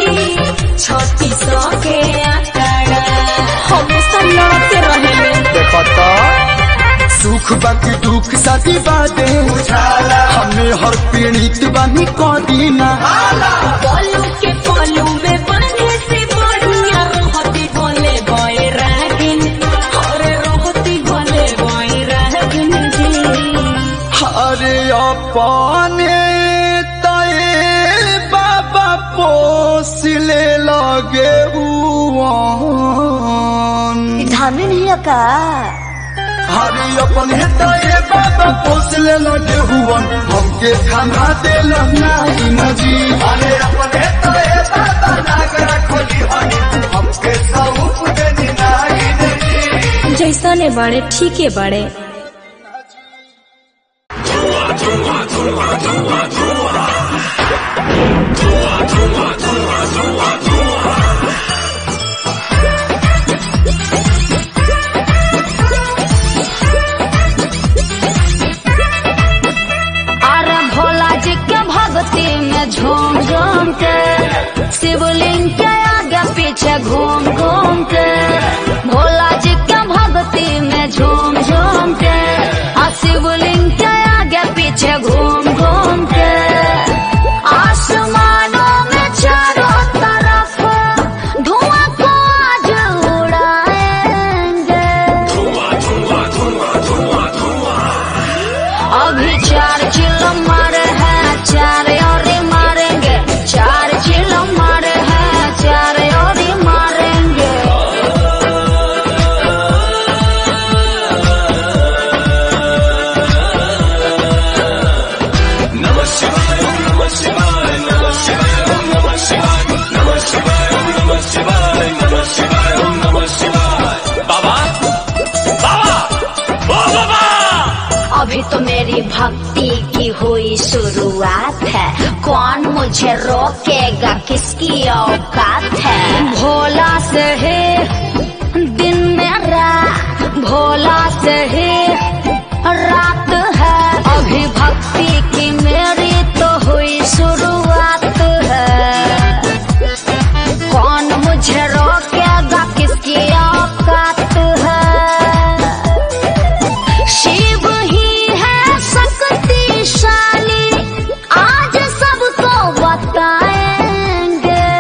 3600 के आंकड़ा हमेशा लड़ते रहेंगे।
देखो तो सुख बाकी दुख साथी बादे हमें हर पीड़ित बानी को दीना
पलू के पलू में बने से बढ़िया रहती बोले बोए रागिन अरे रहती बोले बोए रागिन जी।
अरे अपने तये बाबा पोसले लगे
धान में नहीं का।
अरे अपने तये बाबा पोसले लगे हमके खाना दिल नाई नजी। अरे अपने तये बाबा नागरा खोली हमके सौंप देनी नाई नजी।
जैसा ने बाड़े ठीक है बाड़े।
झूम झूम के शिवलिंग के आगे पीछे घूम घूम के भोला जी के भक्ति में झूम झूम के शिवलिंग के आगे पीछे घूम घूम के आसमानों में चारों तरफ धुआं को आज उड़ाएंगे। अभी 4 चिल्लम मारे हैं 4 और मारेंगे 4 चिल्लम मारे हैं 4 और मारेंगे।
नमः शिवाय नमः शिवाय नमः शिवाय नमः शिवाय नमः शिवाय नमः शिवाय नमः शिवाय नमः शिवाय। बाबा बाबा ओ बाबा।
अभी तो मेरी भक्ति की हुई शुरुआत है कौन मुझे रोकेगा किसकी औकात है। भोला से है दिन मेरा भोला से है रात है अभी भक्ति की मेरी तो हुई शुरुआत है कौन मुझे रोकेगा किसकी औकात है। शिव ही है शक्तिशाली आज सबको बताएंगे।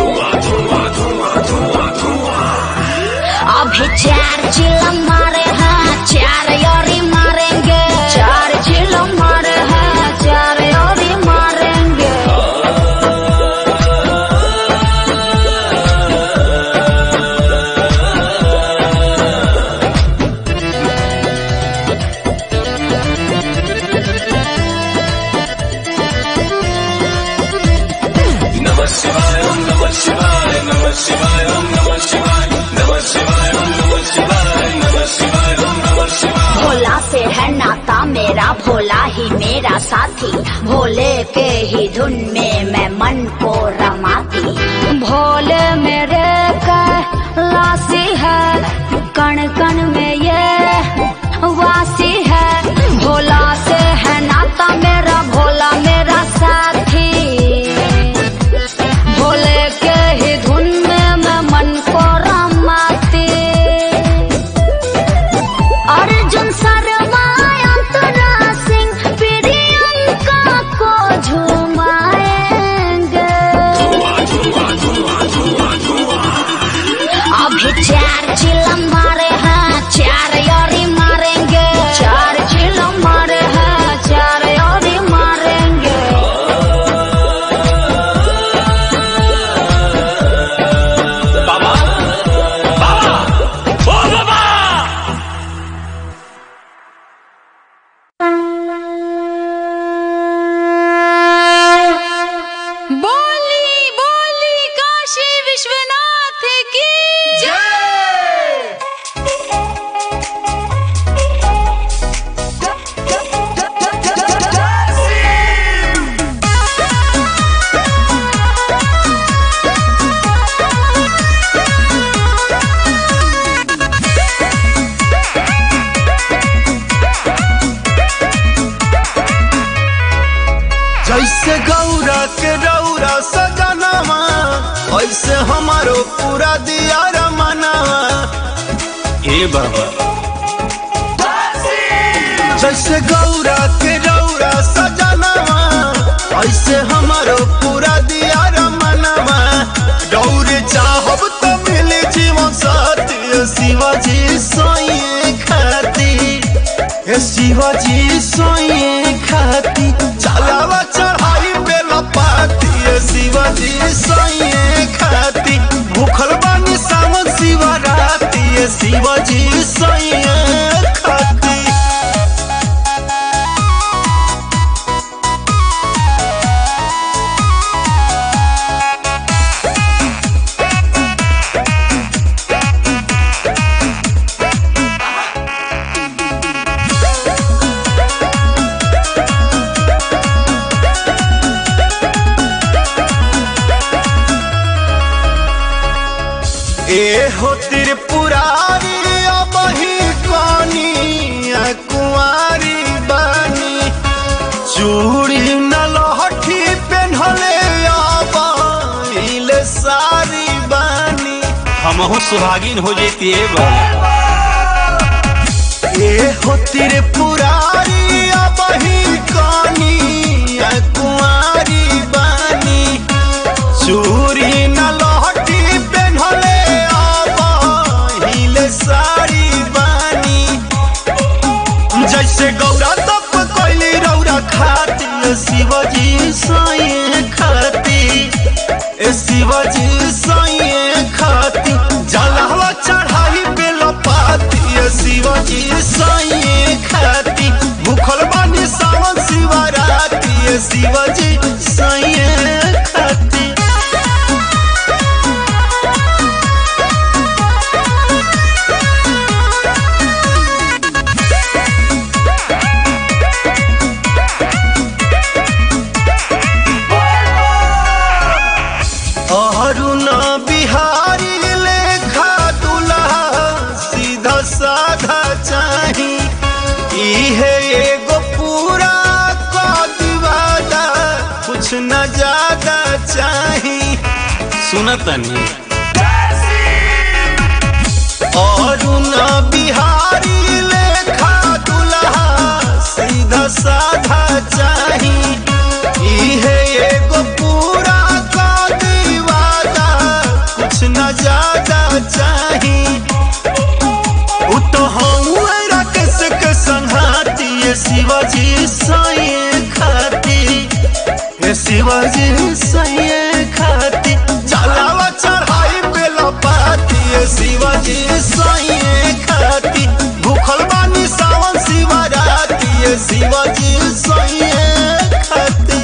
अभी 4 चिल्लम मारे हैं 4 और मारेंगे 4 चिल्लम मारे हैं 4 और मारेंगे।
नमः शिवाय नमः शिवाय नमः शिवाय नमः शिवाय नमः शिवाय नमः शिवाय नमः शिवाय नमः शिवाय।
भोला से है नाता मेरा भोला ही मेरा साथी भोले के ही धुन में मैं मन को रमाती। भोले मेरे कैलाशी है कण कण में ये वासी है भोला से है नाता मेरा भोला मेरा साथी भोले के ही धुन में मैं मन को रमाती। अर्जुन शर्मा अंतरा सिंह प्रियंका को झुमाएंगे।
ए बाबा।
जैसे गौरा के रौरा सजनवा ऐसे हमारो पूरा दिया रमनवा। गौरे चाहब तो मिले जीवन साथी शिवाजी सोइए खाती। शिवाजी सोइए खाती चलावा चढ़ाई पे लपाती। शिवाजी सोइए खाती भूखल बानी सावन शिवराती। शिवाजी सोइए खाती। ए हो त्रिपुरारी अब ही कनिया कुंवारी बानी। चूड़ी न लहठी पेन्हले अब इले सारी बानी।
हमहू सुहागिन हो जेती है बाबा।
ए हो त्रिपुरारी अब ही कनिया कुंवारी बानी। चूड़ी न लहठी पेन्हले सारी बानी। जैसे गौरा तप कोइली रौरा खाती। शिवाजी सोइए खाती। शिवाजी सोइए खाती जलवा चढ़ाई पे लपाती। शिवाजी सोइए खाती भूखल बानी सावन शिवराती। शिवाजी सोइए खाती। बिहारी लेखा दुल्हा सीधा साधा चाही। इहे एगो पूरा वादा कुछ न ज्यादा चाही।
सुनतनी
और न बिहारी लेखा दुल्हा सीधा साधा चाही। इहे एगो पूरा न ज्यादा चाही। तो हम राकेश के संघाती। शिवाजी सोइए खाती। शिवाजी सोइए खाती जलावा चढ़ाई पे लपाती। शिवाजी सोइए खाती भूखल बानी सावन शिवराती। शिवाजी सोइए खाती।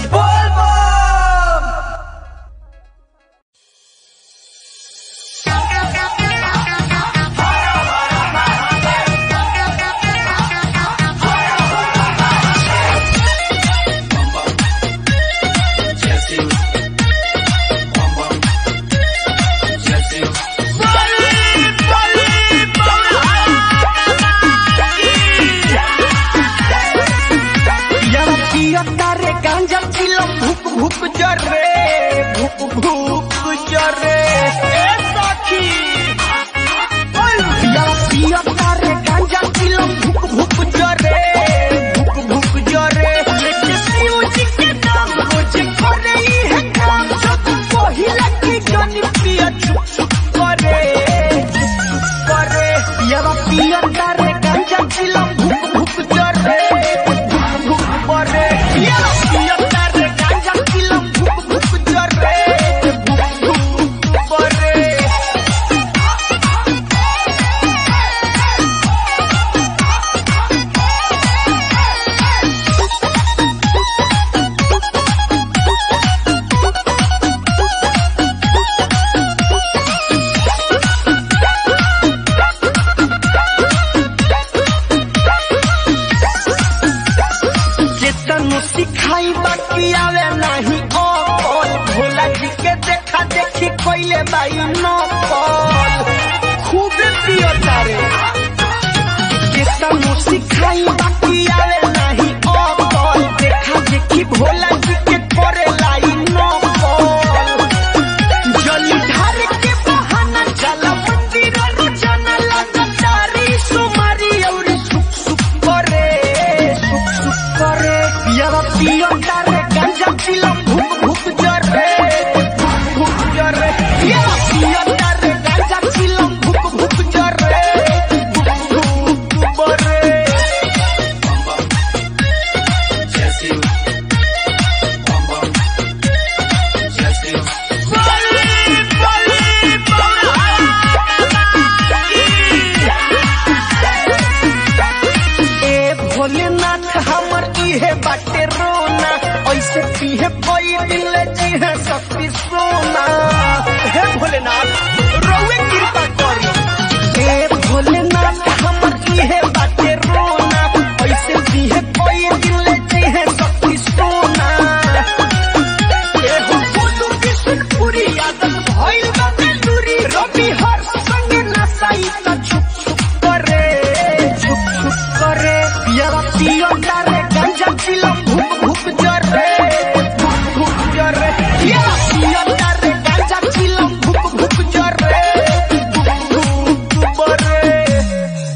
जली ढार के बहाना चला मंदिर रोजाना लगा तारी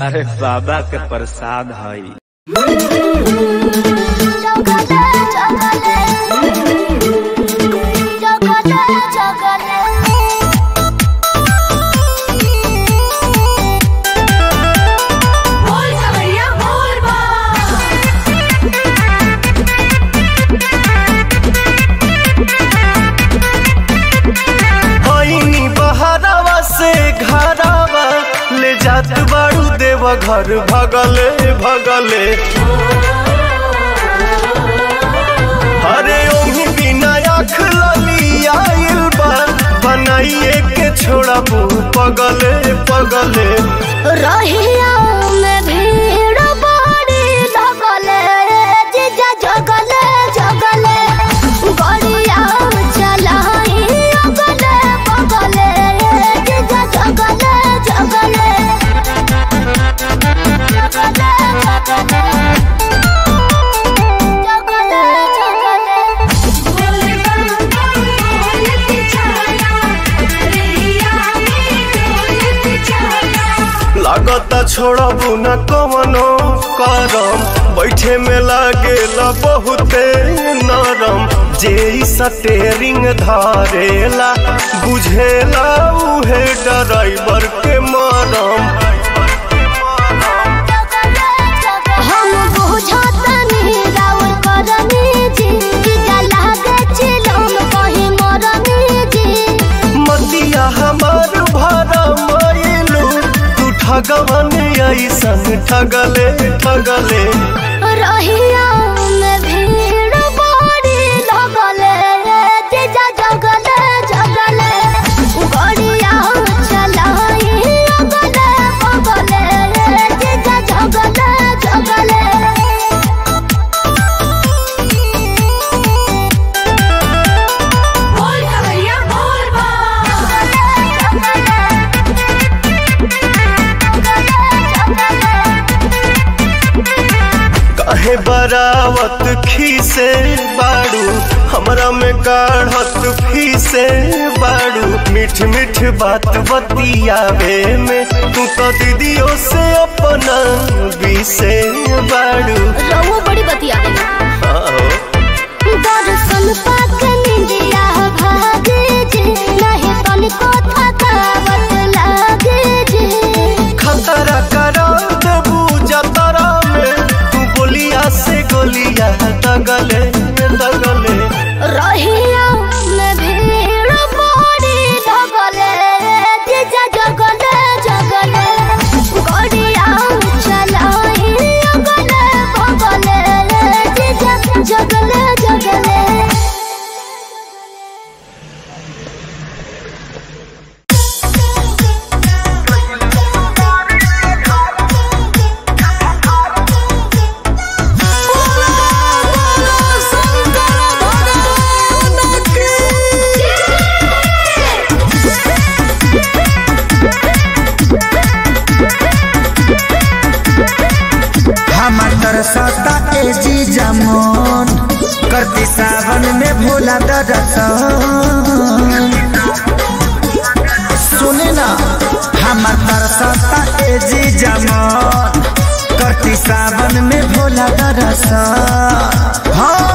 अरे बाबा के प्रसाद हई।
जात बाड़ू देव घर भगले भगले अरे ओही बिना आँख लली आइल बा बनाइए के छोड़ा पगले पगले
रहिया में भीड़ बड़ी लगले जीजा जगले जगले गड़िया चलाई अगले बगले जीजा जगले जगले
लागता छोड़बू न कवनो करम बैठे में लागेला बहुते नरम जे स्टेरिंग धारेला बुझेला उहे ड्राइवर के मरम हमार भरा मायलू तू ठगवन ऐसन ठगले ठगले
रहिया में भीड़ बड़ी लगले जीजा जगले जगले गड़िया चलाई अगले बगले जीजा जगले जगले
काहे बरावत खीसे बाड़ू हमरा में काढ़त फीसे बाड़ू मीठ मीठ बात बतियावे में तू तो दीदियों से अपना बीसे बाड़ू
रहुआ बड़ी बतियावे दर्शन पाक निंदिया भागे जे नहीं तनिको थकावट लागे जे
खतरा करा देबू जतरा में तू गोलिया से गोलिया दगले दगले
रहिया में भीड़ बड़ी लगले जीजा जगले जगले गड़िया चलाई अगले बगले जीजा जगले जगले
तरसता ए जीजा मन करती सावन में भोला दर्शन सुने ना हमार तरसता ए जीजा मन करती सावन में भोला दर्शन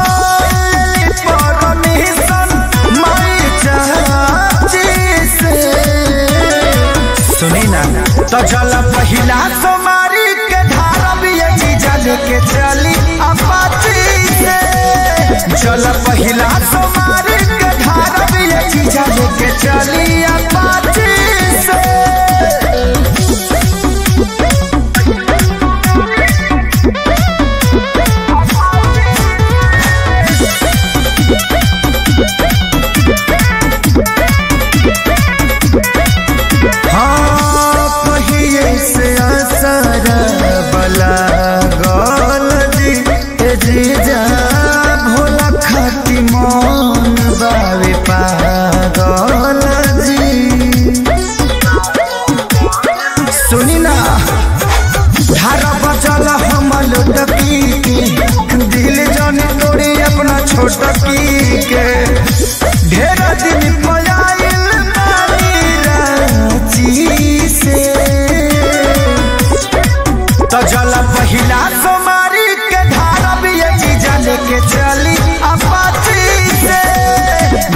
सुनी ना तो चल पहिला सोमारी के धारा भी जीजा लेके चली अपाची से चल पहिला सोमारी के धारा भी जीजा लेके चली अपाची से छोटकी के ढेर दिन पयाइल नानी रांची से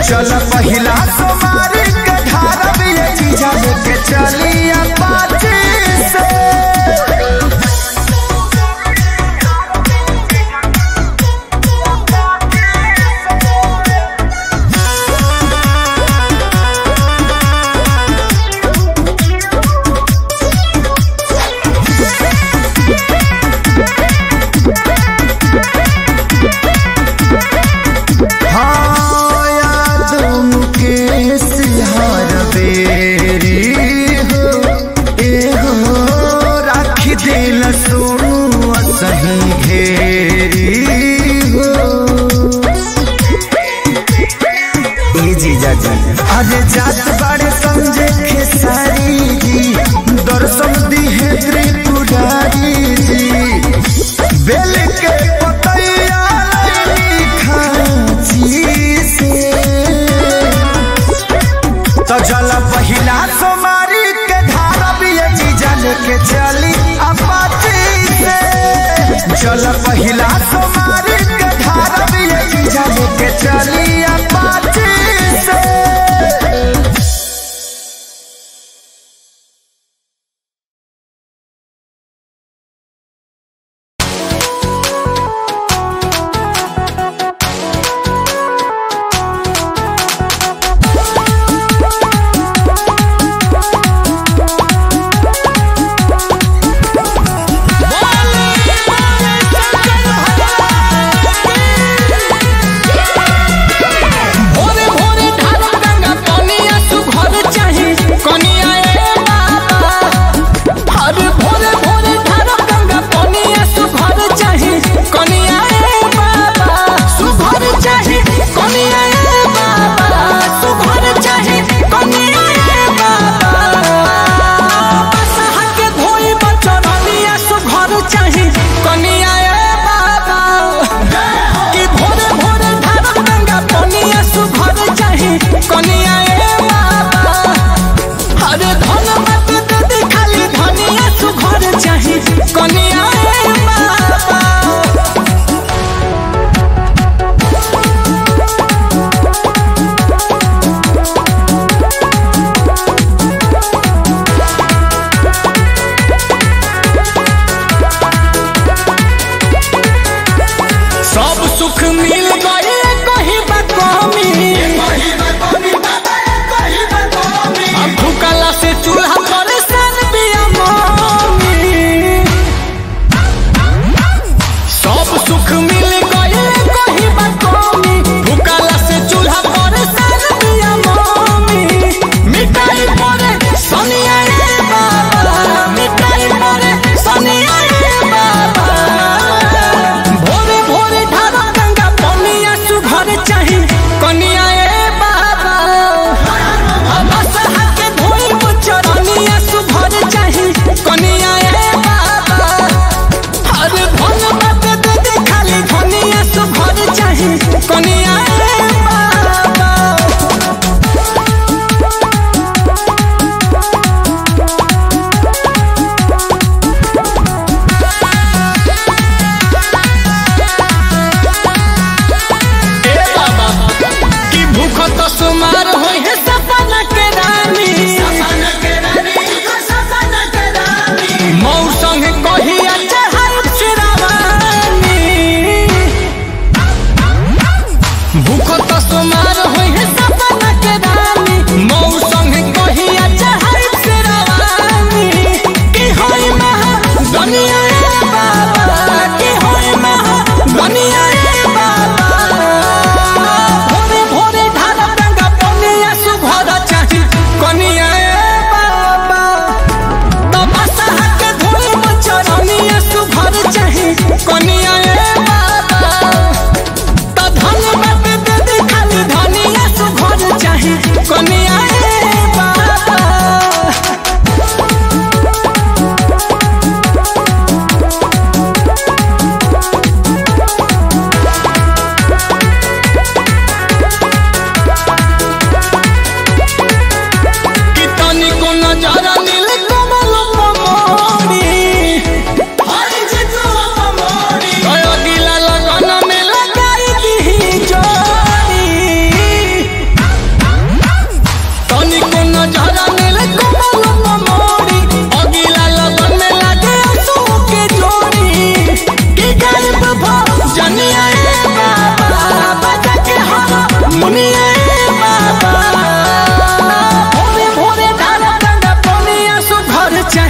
चल पहिला सोमारी के धारा भी ये चीजा लेके चली अपाची से। अरे जात बड़े समझे खेसारी जी दर्शन दी है त्रिपुरारी जी बेल के पतैया खाची से तो जल पहिला सोमारी के धारा भी ये चीजा लेके चली अपाची से। जल पहिला सोमारी के धारा भी ये चीजा लेके चली अपाची से।
बोले बोले शंकर भगवान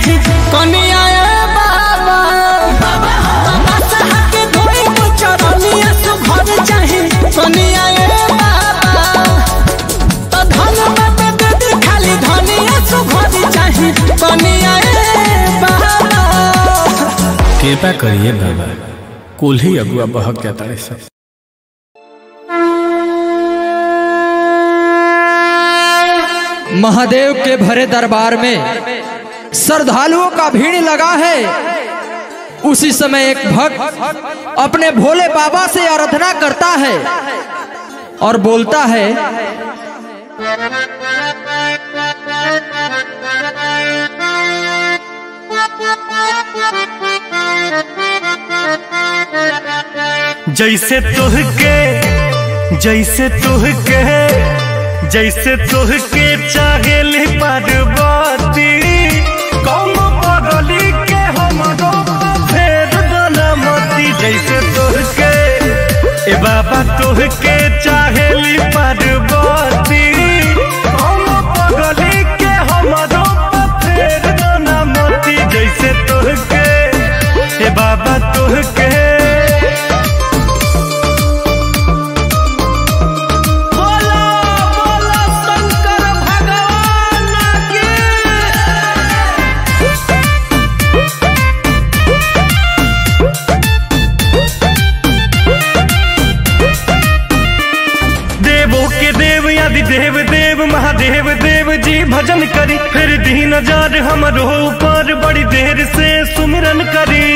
चाहे कनिया बाबा बाबा साहब के धोई चरनिया सुघर चाहे कनिया बाबा तो धन में दे खाली धनिया सुघर चाहे कनिया बाबा।
कृपा करिए बाबा, कुल ही अगुआ बहक जाता है सब।
महादेव के भरे दरबार में श्रद्धालुओं का भीड़ लगा है। उसी समय एक भक्त अपने भोले बाबा से आराधना करता है और बोलता है,
जैसे तुहके चाहेली पार्वती कौन बगली के हमरो फेर बनमती। जैसे तुहके ए बाबा तुहके चाहेली पार्वती कौन बगली के हमरो फेर बनमती। जैसे तुहके ए बाबा तुहके देव देव महादेव देव जी भजन करी फिर दीन जार हमरो ऊपर बड़ी देर से सुमिरन करी।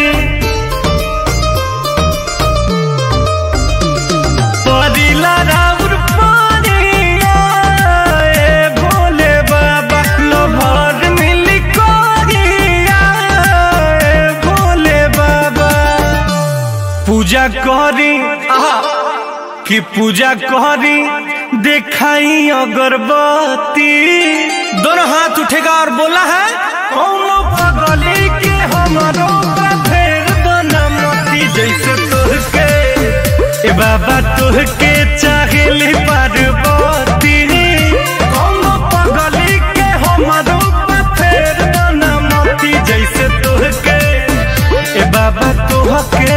परिला राउर पानिया भोले बाबा लोभर मिली कोरिया भोले बाबा। पूजा करी कि पूजा करी दिखाई अगरबत्ती दोनों हाथ उठेगा और बोला है कौनो पगली के हमारो फेर बनमती। जैसे तुहके ए बाबा तुहके चाहेली पार्वती कौनो पगली के हमारो फेर बनमती। जैसे तुहके ए बाबा तुहके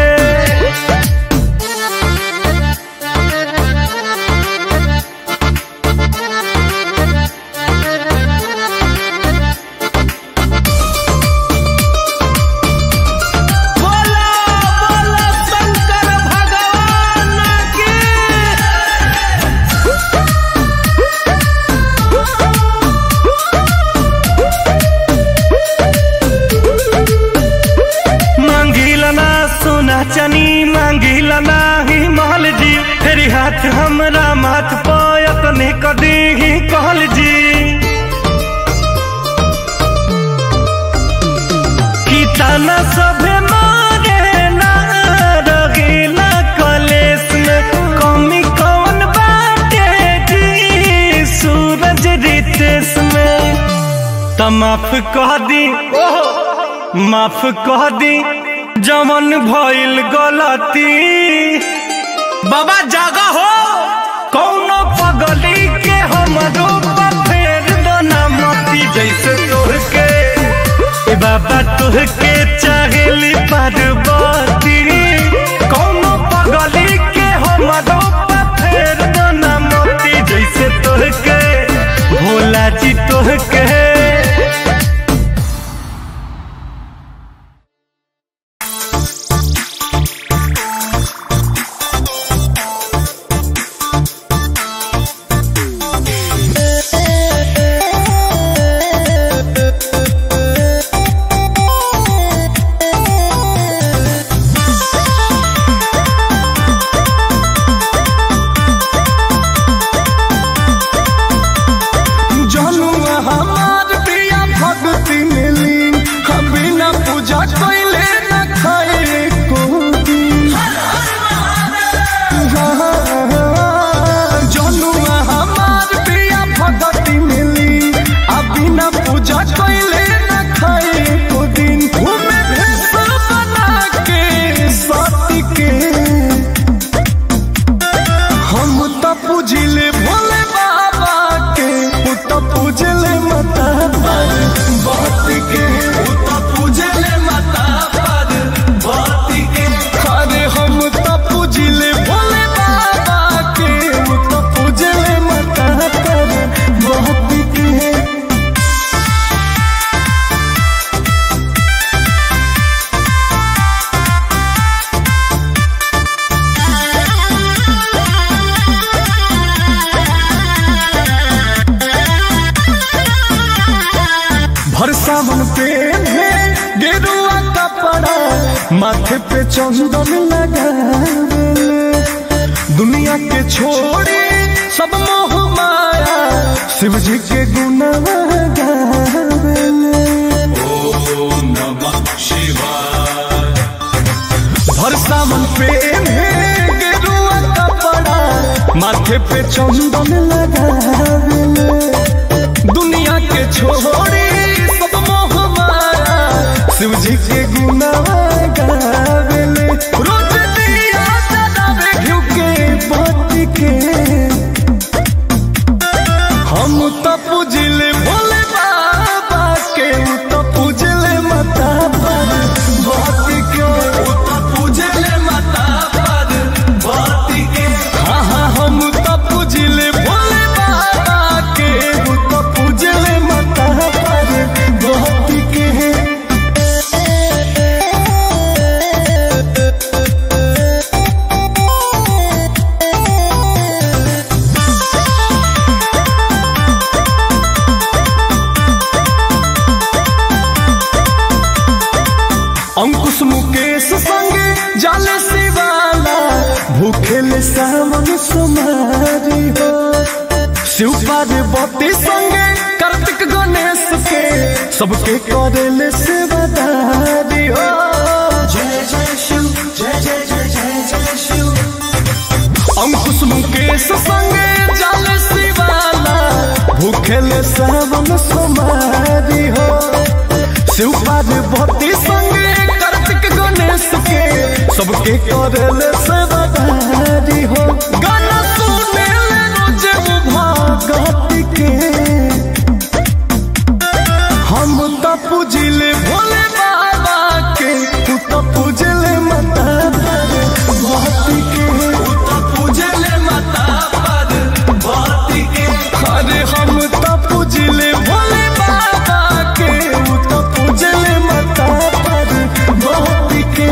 चनी मांगिला नाही महल जी तेरी हाथ हमरा माथ पायत ने कदी ही कहल जी। की ताना सभे मारे ना रगीला कलेस में कमी कौन बाटे जी सूरज रितेश में। त माफ कह दी जमन भइल गलती बाबा जागा हो कौनो पगली के हमरो फेर बनमती। जैसे तुहके ए बाबा तुहके चाहेली पार्वती कौनो पगली के हमरो फेर बनमती। जैसे तुहके भोला जी तुहके हमार माथे पे चंदन लगावेले दुनिया के छोड़ी सब मोह माया शिव जी के गुणवा गावेले।
ओम नमः शिवाय।
भर सावन पे गेरुआ कपड़ा माथे पे चंदन लगावेले दुनिया के छोड़ी सब मोह माया शिव जी के गुणवा गावेले। रोज दिया जलावे घिउ के बत्ती के हम तो पूजिले भोले बाबा के तो पूजिले माता पार्वती के तो पूजिले माता पार्वती के। हाँ हाँ हम तो पूजिले भोले बाबा के तो पूजिले माता पार्वती के। अंकुश मुकेश संगे जाले शिवाला भूखेले सावन सुमारी हो। शिव पार्वती संगे कार्तिक गणेश के सबके करेले सेवादारी हो। जय जय शिव जय जय जय जय जय शिव। अंकुश मुकेश संगे जाले शिवाला भूखेले सावन सुमारी हो। शिव पार्वती संगे कार्तिक गणेश के सबके करेले सेवादारी हो। गाना सुने रोज भगत के हम तो पूजिले भोले बाबा के तू तो पूजिले माता पार्वती के तो पूजिले माता पार्वती के। अरे हम तो पूजिले भोले बाबा के तो पूजिले माता पार्वती के।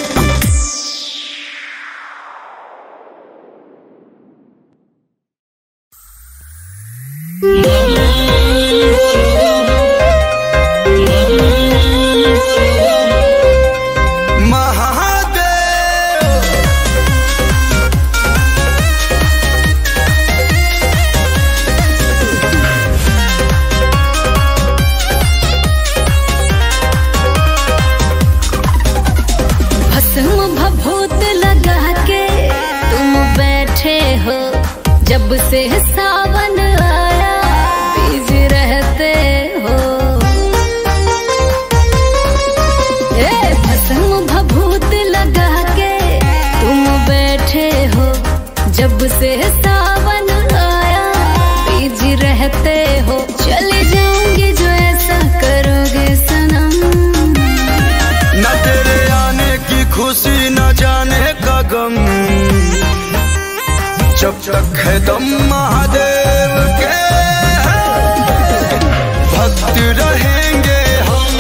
भस्म भभूत लगा के तुम बैठे हो जब से सावन आया बीज रहते हो। ए भस्म भभूत लगा के तुम बैठे हो जब से सावन आया बीज रहते हो। चले जाऊंगी जो ऐसा करोगे सनम।
न तेरे आने की खुशी न जाने का गम जब तक है दम महादेव के भक्त रहेंगे हम।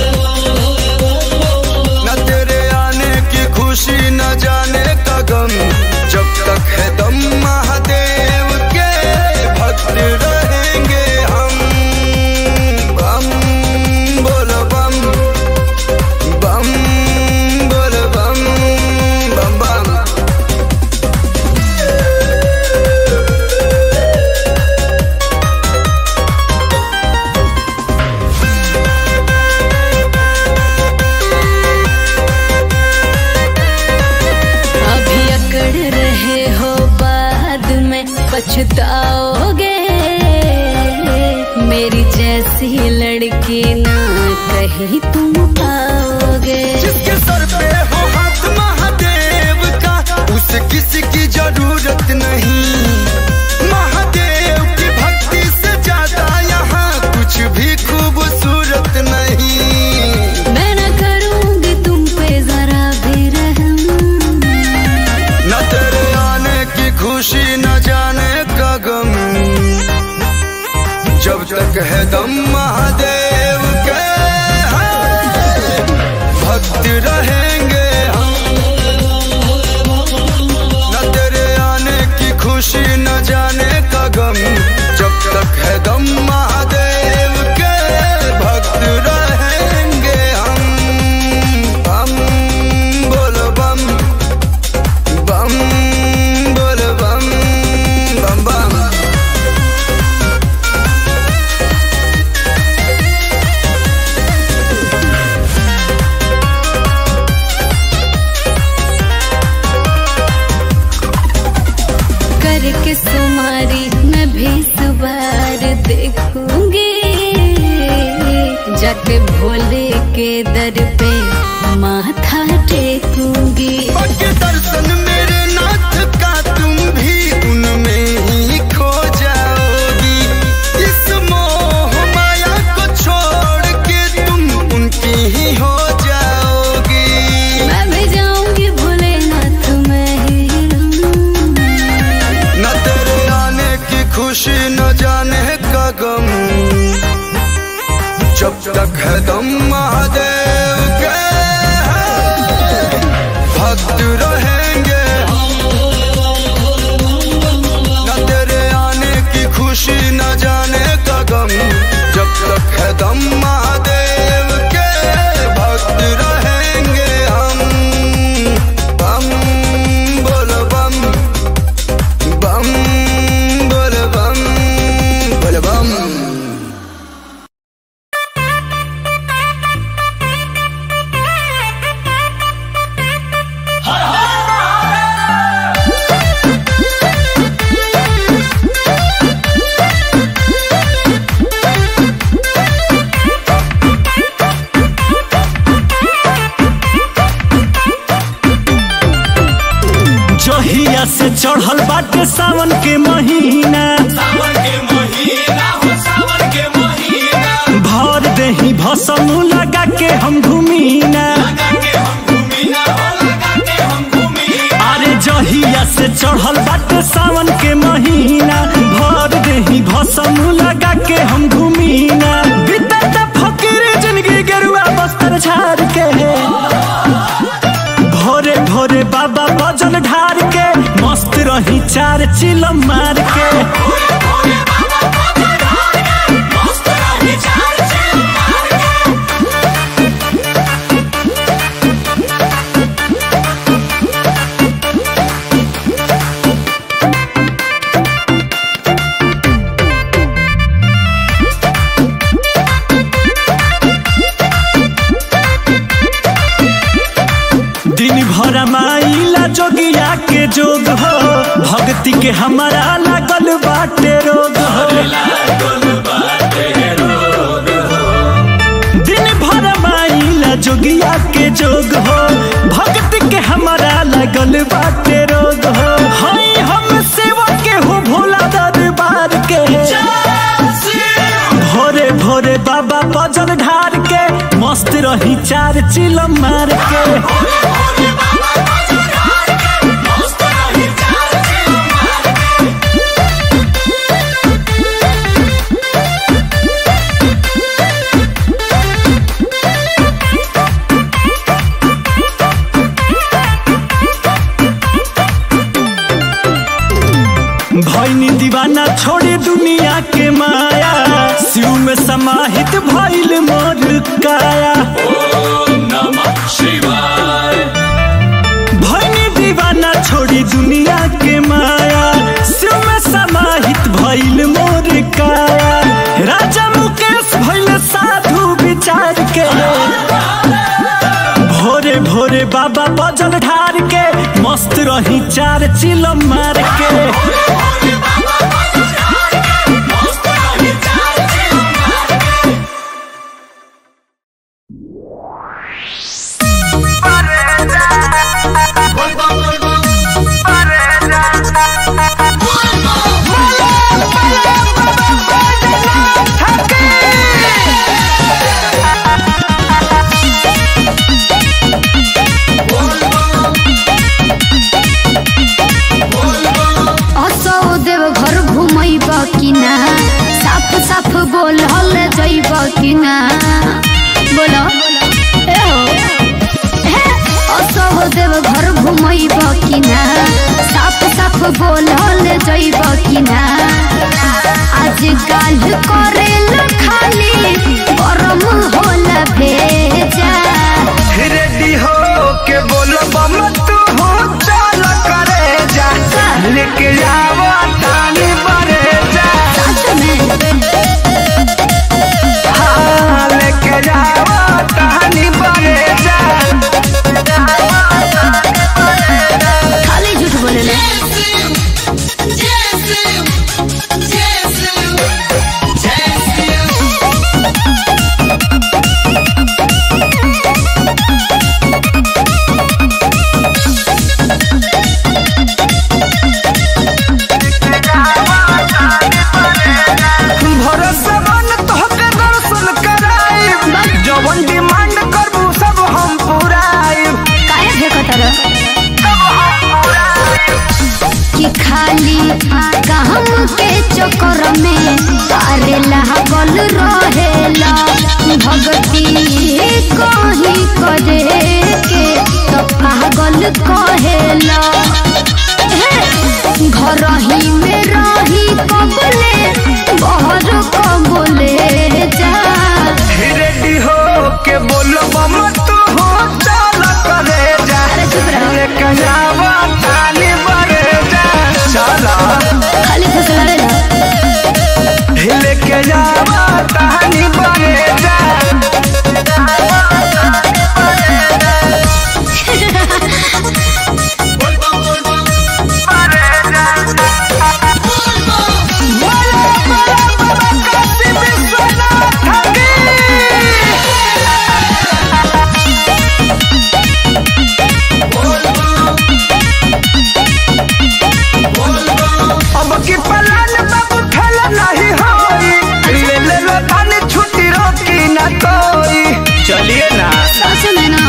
न तेरे आने की खुशी न जाने का गम जब तक है दम महादेव के भक्त रहेंगे हम। बम बोलो बम बम बोलो बम बम बम।
अभी अकड़ रहे हो बाद में पछताओगे। मेरी जैसी लड़की ना कहीं तुम पाओगे।
जिसके सर पे हो हाथ महादेव का उसे किसी की जरूरत नहीं। महादेव की भक्ति से ज्यादा यहाँ कुछ भी खूबसूरत नहीं।
मैं न करूंगी तुम पे जरा भी रहम।
न तेरे आने की खुशी न जाने का गम जब तक है दम महादेव के भक्त रहेंगे हम। न तेरे आने की खुशी न जाने का गम जब तक है दम महादेव के भक्त रहेंगे हम।
दर पे माथा टेकूंगी।
दर्शन मेरे नाथ का तुम भी उनमें ही खो जाओगी। इस मोह माया को छोड़ के तुम उनकी ही हो जाओगी।
मैं भी जाऊंगी भोलेनाथ में ही
न तेरे आने की खुशी न जाने का गम, जब तक है दम महादेव के भक्त रहेंगे। न तेरे आने की खुशी न जाने का गम, जब तक है दम महादेव के भक्त रहेंगे हम। बम बोल बम, बम बोल बम, बोल बम।
जहिया से चढ़ल बाटे सावन के महीना, भर देही भसम लगा के हम घूमीना। अरे जहिया से चढ़ल बाटे सावन के महीना, भर देही भसम लगा के हम घूमीना। बीतत फकीर जिंदगी गेरुआ बस्तर झाड़ के, भोरे भोरे बाबा बजल ढार के मस्त रही चार चिलम मार के। दिन भर माइला जोगिया के जोग हो, भक्ति के हमारा लागल बाटे रोग हो। दिन भर माइला जोगिया के जोग हो, भक्ति के हमारा लागल बाटे रोग हो। हाय हम सेवा के हो भोला दरबार के, भोरे भोरे बाबा बजल ढार के मस्त रही चार चिलम मार के। भैनी दीवाना छोड़े दुनिया के माया, शिव में समाहित भइल मोर काया। ओम नमः शिवाय। भैनी दीवाना छोड़ी दुनिया के माया, शिव में समाहित भइल मोर काया। राजा मुकेश भइल साधु विचार के, भोरे भोरे बाबा बजल ढार के मस्त रही चार चिलम मार के।
साफ बोल हल जइब कि ना बोलो ए हो के चक्कर में अरे लागल रहेला भगती कहीं करे के तो पागल कहेला घर ही में रही कबले बहर कबले जा
रेडी हो के बोलो बम तू हो चल करे जा लेके जावा ताली बरे जा चला
खाली फसला रे
लेके जावा ताली बरे जा अब की पलान बाबू फैला नहीं होई ले ले लो पानी छुट्टी रोकी ना कोई चलिए ना
सास में ना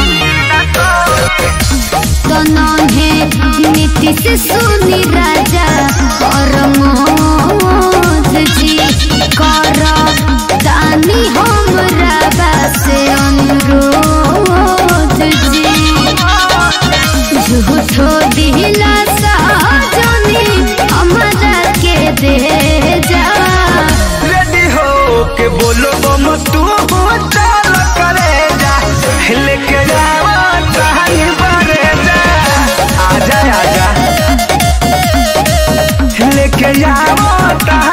तो नन्हे नीति से सुनी राजा और मोद जी कर दानी हमरा बासे अनुरोध जी झूठो दिला साजनी हमरा के दे जा
रेडी हो के बोलो बम तू हो चल करे जा लेके जावा कहानी बरे जा आजा आजा लेके जावा